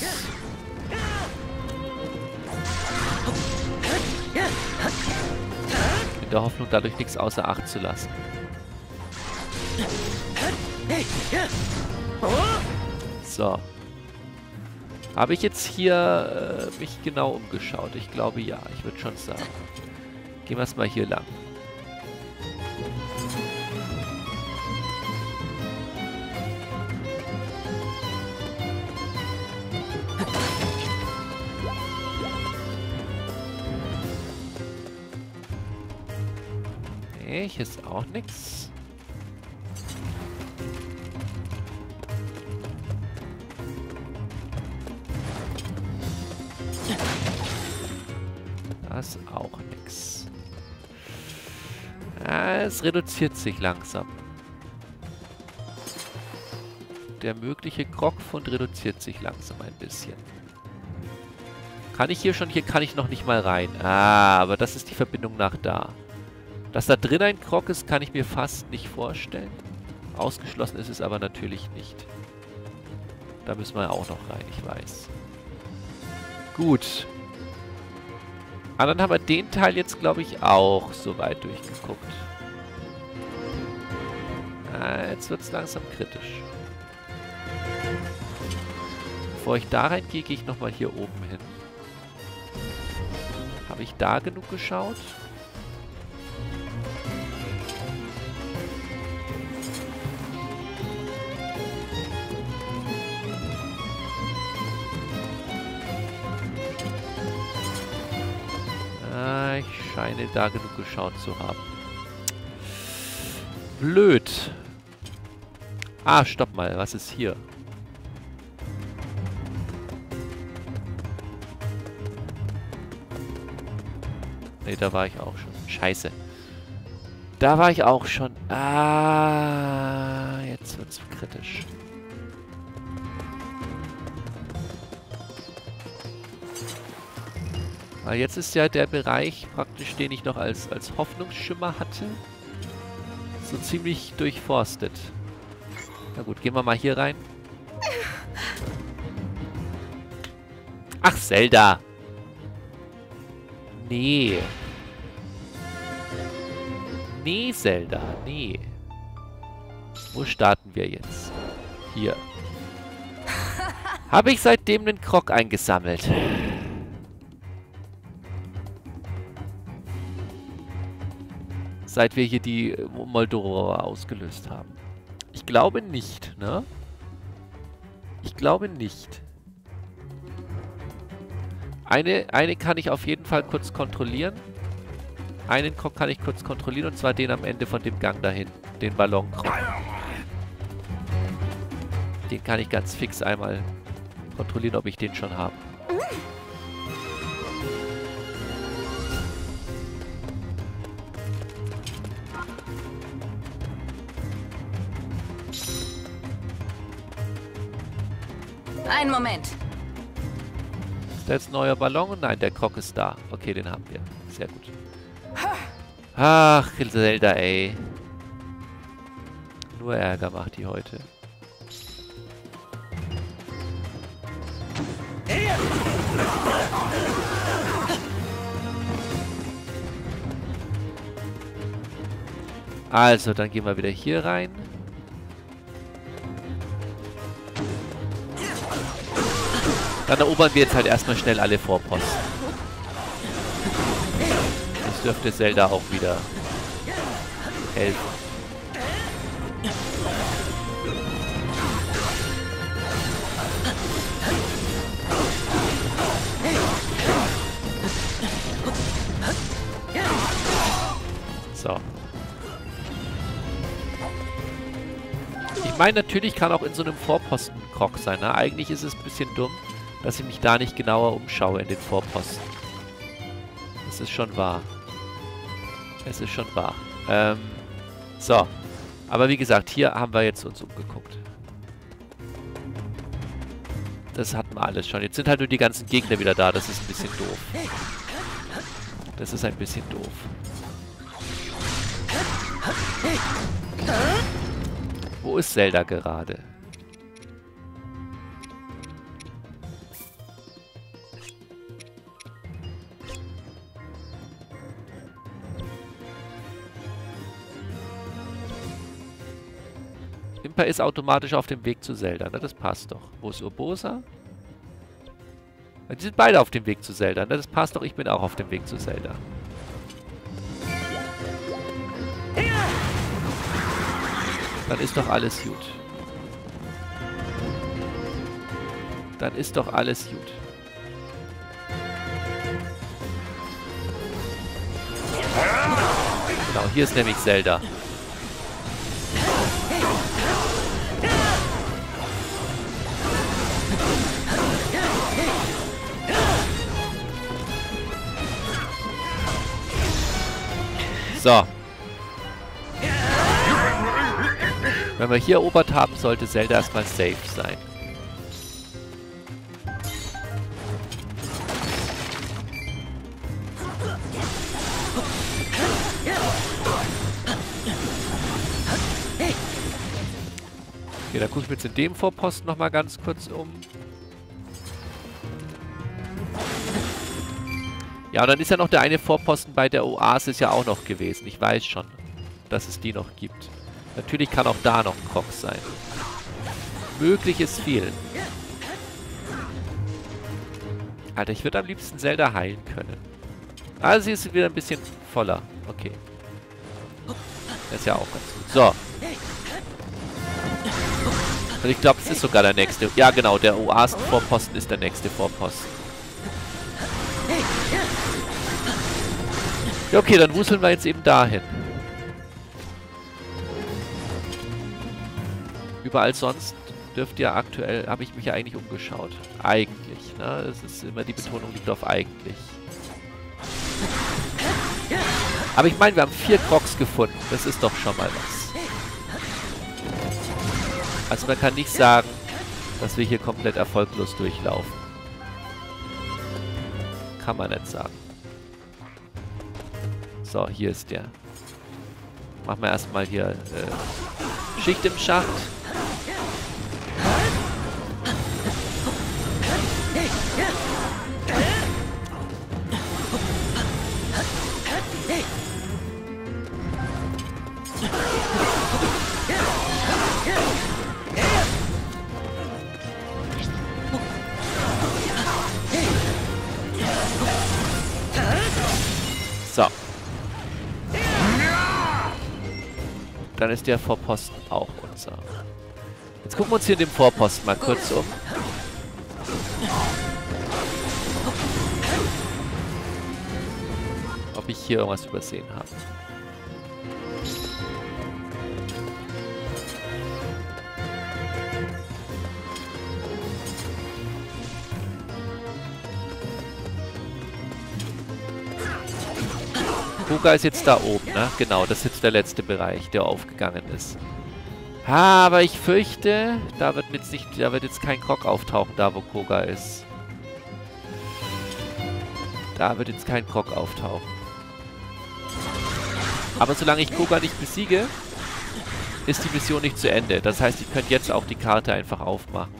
[SPEAKER 1] In der Hoffnung, dadurch nichts außer Acht zu lassen. So. Habe ich jetzt hier mich genau umgeschaut? Ich glaube ja, ich würde schon sagen. Gehen wir es mal hier lang. Nee, hier ist auch nichts. Da ist auch nichts. Es reduziert sich langsam. Der mögliche Grogfund reduziert sich langsam ein bisschen. Kann ich hier schon? Hier kann ich noch nicht mal rein. Ah, aber das ist die Verbindung nach da. Dass da drin ein Krog ist, kann ich mir fast nicht vorstellen. Ausgeschlossen ist es aber natürlich nicht. Da müssen wir auch noch rein, ich weiß. Gut. Ah, dann haben wir den Teil jetzt, glaube ich, auch soweit durchgeguckt. Ah, jetzt wird es langsam kritisch. Bevor ich da reingehe, gehe ich nochmal hier oben hin. Habe ich da genug geschaut? Ich scheine da genug geschaut zu haben. Blöd. Ah, stopp mal. Was ist hier? Ne, da war ich auch schon. Scheiße. Da war ich auch schon. Ah, jetzt wird's kritisch. Weil jetzt ist ja der Bereich praktisch, den ich noch als Hoffnungsschimmer hatte, so ziemlich durchforstet. Na gut, gehen wir mal hier rein. Ach, Zelda! Nee. Nee, Zelda, nee. Wo starten wir jetzt? Hier. Habe ich seitdem einen Krog eingesammelt? Seit wir hier die Moldora ausgelöst haben. Ich glaube nicht, ne? Ich glaube nicht. Eine kann ich auf jeden Fall kurz kontrollieren. Einen Krog kann ich kurz kontrollieren, und zwar den am Ende von dem Gang dahin. Den Ballonkrog. Den kann ich ganz fix einmal kontrollieren, ob ich den schon habe.
[SPEAKER 3] Einen Moment.
[SPEAKER 1] Ist da jetzt ein neuer Ballon? Nein, der Krog ist da. Okay, den haben wir. Sehr gut. Ach, Zelda, ey. Nur Ärger macht die heute. Also, dann gehen wir wieder hier rein. Dann erobern wir jetzt halt erstmal schnell alle Vorposten. Das dürfte Zelda auch wieder helfen. So. Ich meine, natürlich kann auch in so einem Vorposten ein Krog sein. Ne? Eigentlich ist es ein bisschen dumm, dass ich mich da nicht genauer umschaue in den Vorposten. Das ist schon wahr. Es ist schon wahr. So. Aber wie gesagt, hier haben wir jetzt uns umgeguckt. Das hatten wir alles schon. Jetzt sind halt nur die ganzen Gegner wieder da. Das ist ein bisschen doof. Das ist ein bisschen doof. Wo ist Zelda gerade? Impa ist automatisch auf dem Weg zu Zelda, ne? Das passt doch. Wo ist Urbosa? Die sind beide auf dem Weg zu Zelda, ne? Das passt doch, ich bin auch auf dem Weg zu Zelda. Dann ist doch alles gut. Dann ist doch alles gut. Genau, hier ist nämlich Zelda. So. Wenn wir hier erobert haben, sollte Zelda erstmal safe sein. Okay, dann gucke ich mir jetzt in dem Vorposten nochmal ganz kurz um. Ja, und dann ist ja noch der eine Vorposten bei der Oasis ja auch noch gewesen. Ich weiß schon, dass es die noch gibt. Natürlich kann auch da noch ein Krog sein. Möglich ist viel. Alter, ich würde am liebsten Zelda heilen können. Also sie ist wieder ein bisschen voller. Okay. Das ist ja auch ganz gut. So. Und ich glaube, es ist sogar der nächste. Ja, genau, der Oasen-Vorposten ist der nächste Vorposten. Ja, okay, dann wuseln wir jetzt eben dahin. Überall sonst dürfte ja aktuell, habe ich mich ja eigentlich umgeschaut. Eigentlich, ne? Das ist immer, die Betonung liegt auf eigentlich. Aber ich meine, wir haben 4 Krogs gefunden. Das ist doch schon mal was. Also man kann nicht sagen, dass wir hier komplett erfolglos durchlaufen. Kann man nicht sagen. So, hier ist der. Machen wir erstmal hier Schicht im Schacht. So. Dann ist der Vorposten auch unser. Jetzt gucken wir uns hier in dem Vorposten mal kurz um. Ob ich hier irgendwas übersehen habe. Koga ist jetzt da oben, ne? Genau, das ist jetzt der letzte Bereich, der aufgegangen ist. Ah, aber ich fürchte, da wird jetzt kein Krog auftauchen, da wo Koga ist. Da wird jetzt kein Krog auftauchen. Aber solange ich Koga nicht besiege, ist die Mission nicht zu Ende. Das heißt, ich könnte jetzt auch die Karte einfach aufmachen.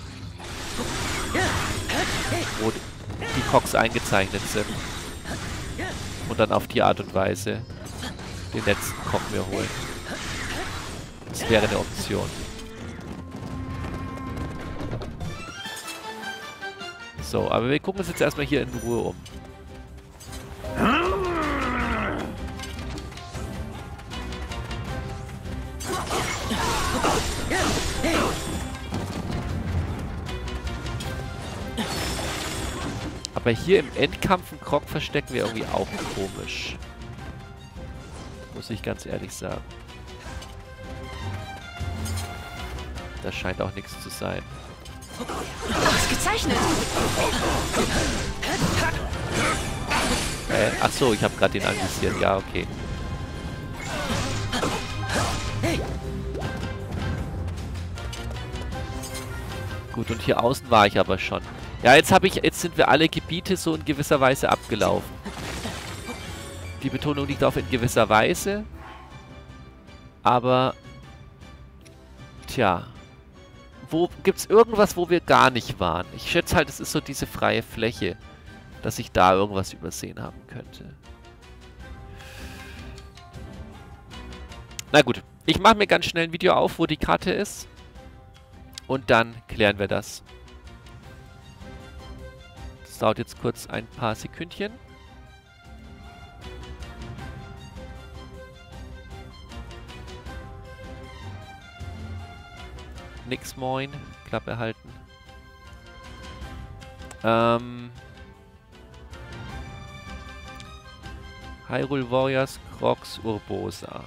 [SPEAKER 1] Wo die Krogs eingezeichnet sind. Und dann auf die Art und Weise den letzten Krog mir holen. Das wäre eine Option. So, aber wir gucken uns jetzt erstmal hier in Ruhe um. Aber hier im Endkampf einen Krog verstecken wir irgendwie auch komisch. Muss ich ganz ehrlich sagen. Das scheint auch nichts zu sein.
[SPEAKER 3] Ausgezeichnet!
[SPEAKER 1] Ach so, ich habe gerade den anvisiert. Ja, okay. Gut, und hier außen war ich aber schon. Ja, jetzt sind wir alle Gebiete so in gewisser Weise abgelaufen. Die Betonung liegt auf in gewisser Weise. Aber, tja. Gibt's irgendwas, wo wir gar nicht waren? Ich schätze halt, es ist so diese freie Fläche, dass ich da irgendwas übersehen haben könnte. Na gut, ich mache mir ganz schnell ein Video auf, wo die Karte ist. Und dann klären wir das. Das dauert jetzt kurz ein paar Sekündchen. Nix moin. Klappe halten. Hyrule Warriors, Crocs, Urbosa.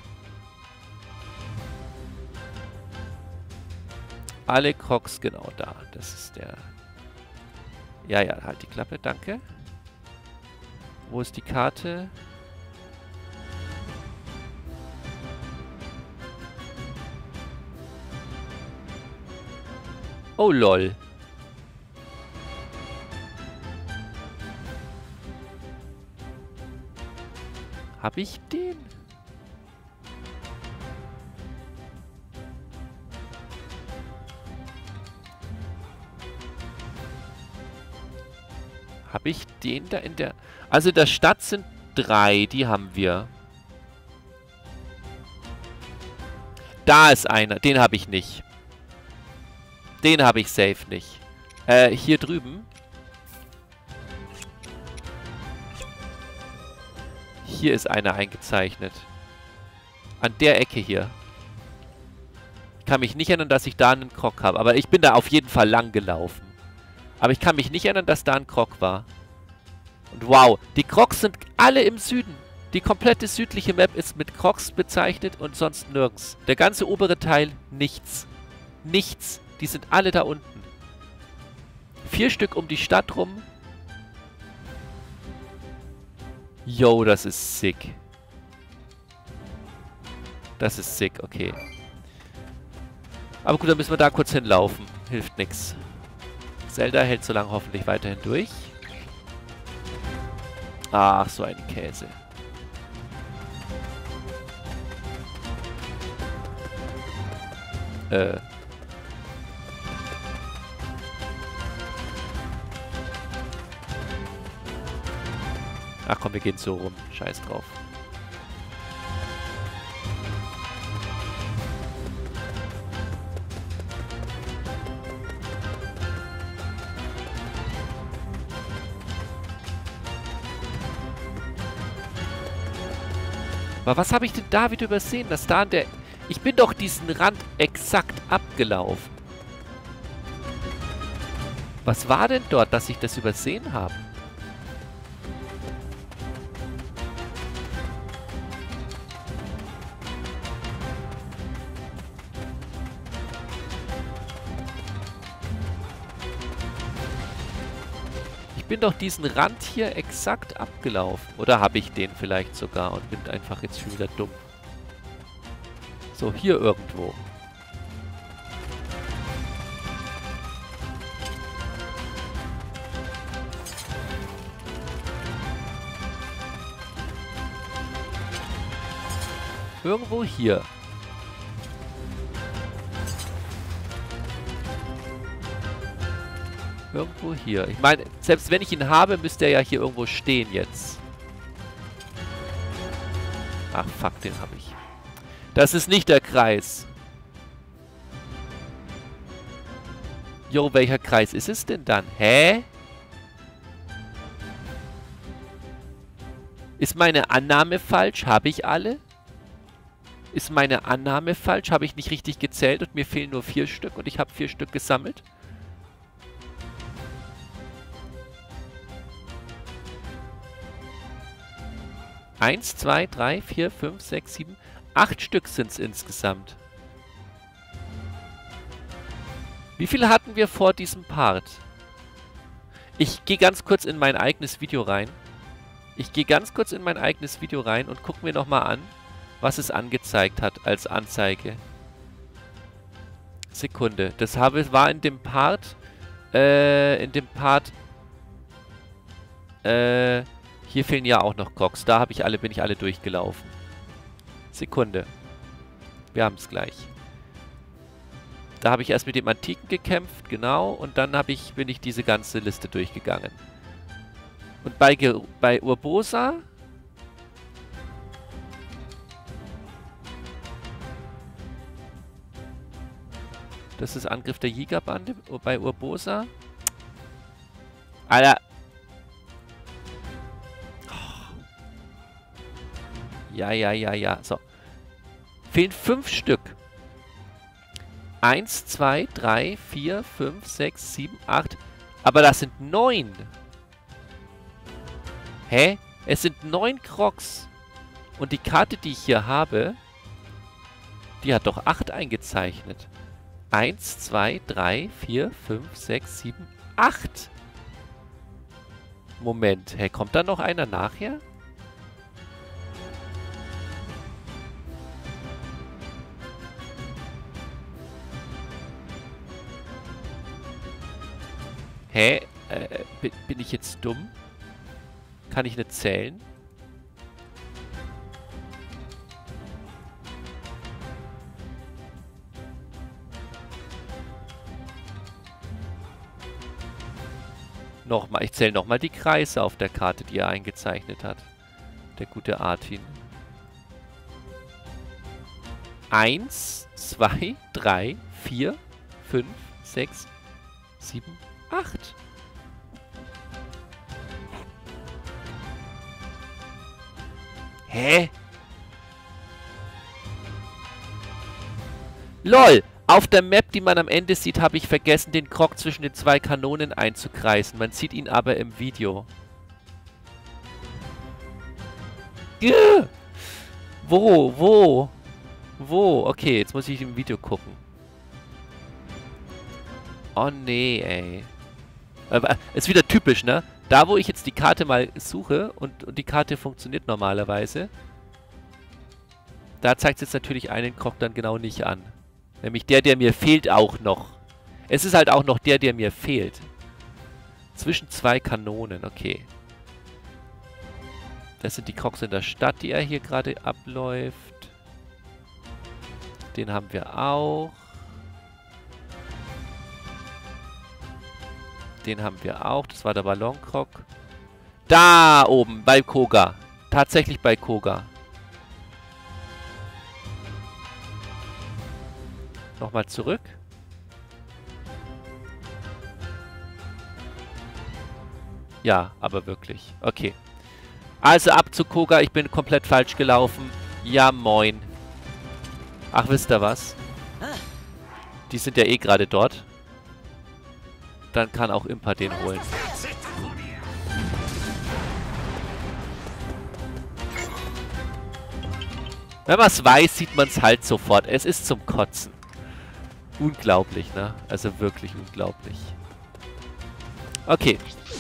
[SPEAKER 1] Alle Crocs genau da. Das ist der... Ja, halt die Klappe, danke. Wo ist die Karte? Oh, lol. Hab ich den? Hab ich den da in der... Also in der Stadt sind 3, die haben wir. Da ist einer, den habe ich nicht. Den habe ich safe nicht. Hier drüben. Hier ist einer eingezeichnet. An der Ecke hier. Ich kann mich nicht erinnern, dass ich da einen Krog habe. Aber ich bin da auf jeden Fall lang gelaufen. Aber ich kann mich nicht erinnern, dass da ein Krog war. Und wow, die Krogs sind alle im Süden. Die komplette südliche Map ist mit Krogs bezeichnet und sonst nirgends. Der ganze obere Teil, nichts. Nichts. Die sind alle da unten. 4 Stück um die Stadt rum. Yo, das ist sick. Das ist sick, okay. Aber gut, dann müssen wir da kurz hinlaufen. Hilft nix. Zelda hält so lange hoffentlich weiterhin durch. Ach, so ein Käse. Ach komm, wir gehen so rum. Scheiß drauf. Aber was habe ich denn da wieder übersehen? Dass da an der... Ich bin doch diesen Rand exakt abgelaufen. Was war denn dort, dass ich das übersehen habe? Ich bin doch diesen Rand hier exakt abgelaufen. Oder habe ich den vielleicht sogar und bin einfach jetzt schon wieder dumm. So, hier irgendwo. Irgendwo hier. Irgendwo hier. Ich meine, selbst wenn ich ihn habe, müsste er ja hier irgendwo stehen jetzt. Ach, fuck, den habe ich. Das ist nicht der Kreis. Jo, welcher Kreis ist es denn dann? Hä? Ist meine Annahme falsch? Habe ich alle? Ist meine Annahme falsch? Habe ich nicht richtig gezählt und mir fehlen nur 4 Stück und ich habe 4 Stück gesammelt? Eins, 2, 3, 4, 5, 6, 7, 8 Stück sind es insgesamt. Wie viele hatten wir vor diesem Part? Ich gehe ganz kurz in mein eigenes Video rein. Und gucke mir nochmal an, was es angezeigt hat als Anzeige. Sekunde. Das war in dem Part. Hier fehlen ja auch noch Crocs. Da bin ich alle durchgelaufen. Sekunde. Wir haben es gleich. Da habe ich erst mit dem Antiken gekämpft, genau. Und dann bin ich diese ganze Liste durchgegangen. Und bei Urbosa... Das ist Angriff der Jägerbande bei Urbosa. Alter. Ja. So. Fehlen 5 Stück. 1, 2, 3, 4, 5, 6, 7, 8. Aber das sind 9. Hä? Es sind 9 Crocs. Und die Karte, die ich hier habe, die hat doch 8 eingezeichnet. 1, 2, 3, 4, 5, 6, 7, 8. Moment. Hä, kommt da noch einer nachher? Hä? Bin ich jetzt dumm? Kann ich nicht zählen? Nochmal, ich zähle nochmal die Kreise auf der Karte, die er eingezeichnet hat. Der gute Artin. 1, 2, 3, 4, 5, 6, 7, 8. Hä? LOL! Auf der Map, die man am Ende sieht, habe ich vergessen, den Croc zwischen den 2 Kanonen einzukreisen. Man sieht ihn aber im Video. Wo? Okay, jetzt muss ich im Video gucken. Oh nee, ey. Ist wieder typisch, ne? Da, wo ich jetzt die Karte mal suche und die Karte funktioniert normalerweise, da zeigt es jetzt natürlich einen Croc dann genau nicht an. Nämlich der mir fehlt auch noch. Es ist halt auch noch der mir fehlt. Zwischen 2 Kanonen, okay. Das sind die Crocs in der Stadt, die er hier gerade abläuft. Den haben wir auch. Den haben wir auch. Das war der Balloncroc. Da oben, bei Koga. Tatsächlich bei Koga. Nochmal zurück. Ja, aber wirklich. Okay. Also ab zu Koga. Ich bin komplett falsch gelaufen. Ja, moin. Ach, wisst ihr was? Die sind ja eh gerade dort. Dann kann auch Impa den holen. Wenn man es weiß, sieht man es halt sofort. Es ist zum Kotzen. Unglaublich, ne? Also wirklich unglaublich. Okay.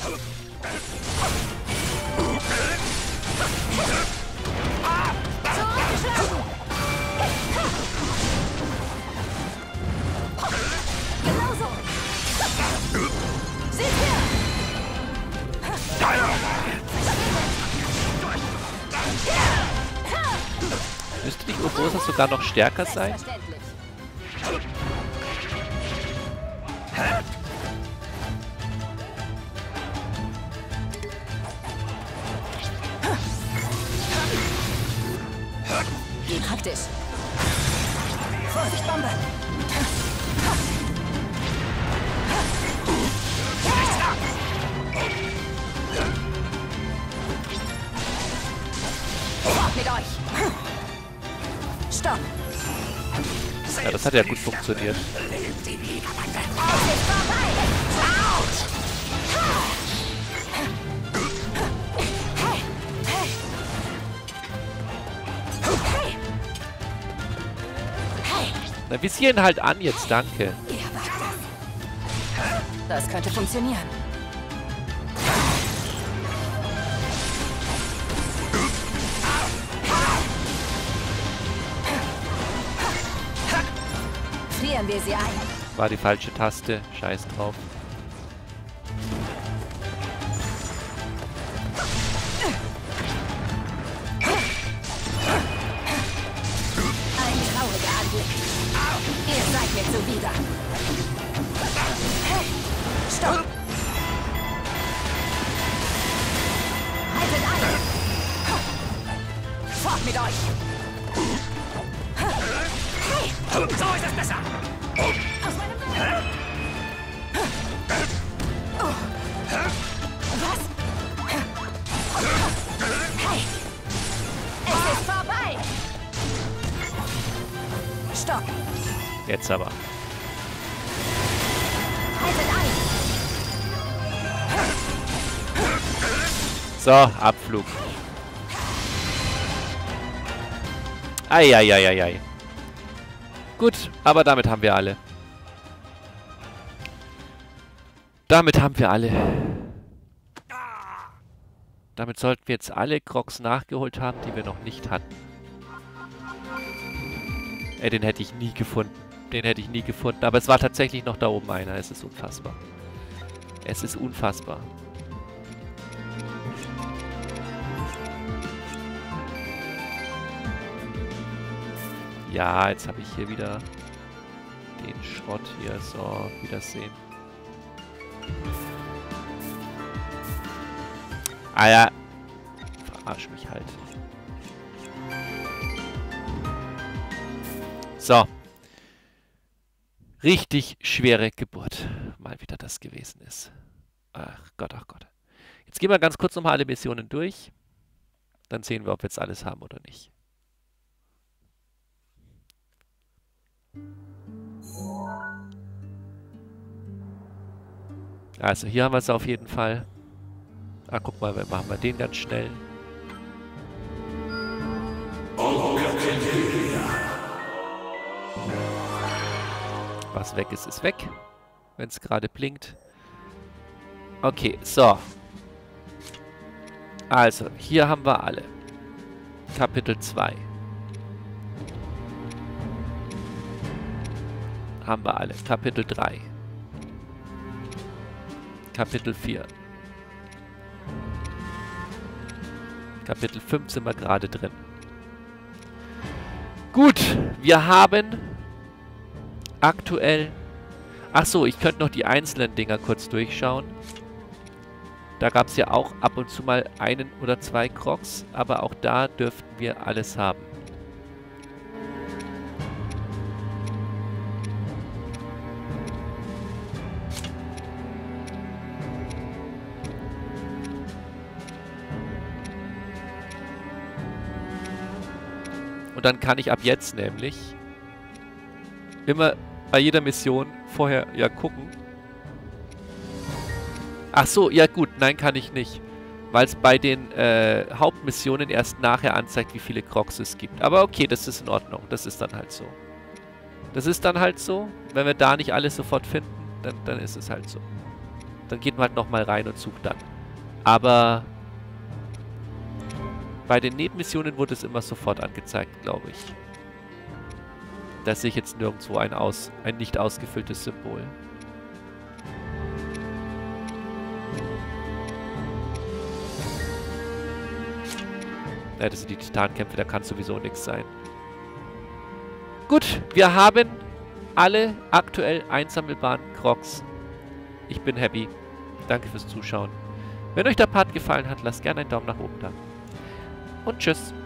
[SPEAKER 1] Müsste nicht Urbosa sogar noch stärker sein?
[SPEAKER 3] Wie praktisch. Vorsicht, Bombe!
[SPEAKER 1] Das hat ja gut funktioniert. Na, visier ihn halt an jetzt, danke.
[SPEAKER 3] Das könnte funktionieren. Frieren wir sie ein.
[SPEAKER 1] War die falsche Taste. Scheiß drauf.
[SPEAKER 3] Ein trauriger Anblick. Ihr seid mir zuwider. Stopp! Haltet an! Fort mit euch! Hey! So ist es besser! Aus meinem Weg! Was? Hey! Es ist vorbei! Stopp!
[SPEAKER 1] Jetzt aber.
[SPEAKER 3] Haltet an!
[SPEAKER 1] So, Abflug. Eieieiei. Gut, aber damit haben wir alle. Damit haben wir alle. Damit sollten wir jetzt alle Crocs nachgeholt haben, die wir noch nicht hatten. Den hätte ich nie gefunden. Den hätte ich nie gefunden. Aber es war tatsächlich noch da oben einer. Es ist unfassbar. Es ist unfassbar. Ja, jetzt habe ich hier wieder den Schrott hier. So, Wiedersehen. Ah ja. Verarsch mich halt. So. Richtig schwere Geburt. Mal wieder das gewesen ist. Ach Gott, ach Gott. Jetzt gehen wir ganz kurz nochmal alle Missionen durch. Dann sehen wir, ob wir jetzt alles haben oder nicht. Also hier haben wir es auf jeden Fall. Ah, guck mal, machen wir den ganz schnell. Was weg ist, ist weg. Wenn es gerade blinkt. Okay, so. Also, hier haben wir alle. Kapitel 2. Haben wir alle. Kapitel 3. Kapitel 4. Kapitel 5 sind wir gerade drin. Gut, wir haben aktuell... Ach so, ich könnte noch die einzelnen Dinger kurz durchschauen. Da gab es ja auch ab und zu mal einen oder zwei Crocs, aber auch da dürften wir alles haben. Und dann kann ich ab jetzt nämlich immer bei jeder Mission vorher ja gucken. Ach so, ja gut, nein, kann ich nicht. Weil es bei den Hauptmissionen erst nachher anzeigt, wie viele Crocs es gibt. Aber okay, das ist in Ordnung. Das ist dann halt so. Das ist dann halt so. Wenn wir da nicht alles sofort finden, dann ist es halt so. Dann geht man halt nochmal rein und sucht dann. Aber bei den Nebenmissionen wurde es immer sofort angezeigt, glaube ich. Da sehe ich jetzt nirgendwo ein nicht ausgefülltes Symbol. Ja, das sind die Titankämpfe, da kann sowieso nichts sein. Gut, wir haben alle aktuell einsammelbaren Crocs. Ich bin happy. Danke fürs Zuschauen. Wenn euch der Part gefallen hat, lasst gerne einen Daumen nach oben da. Und tschüss.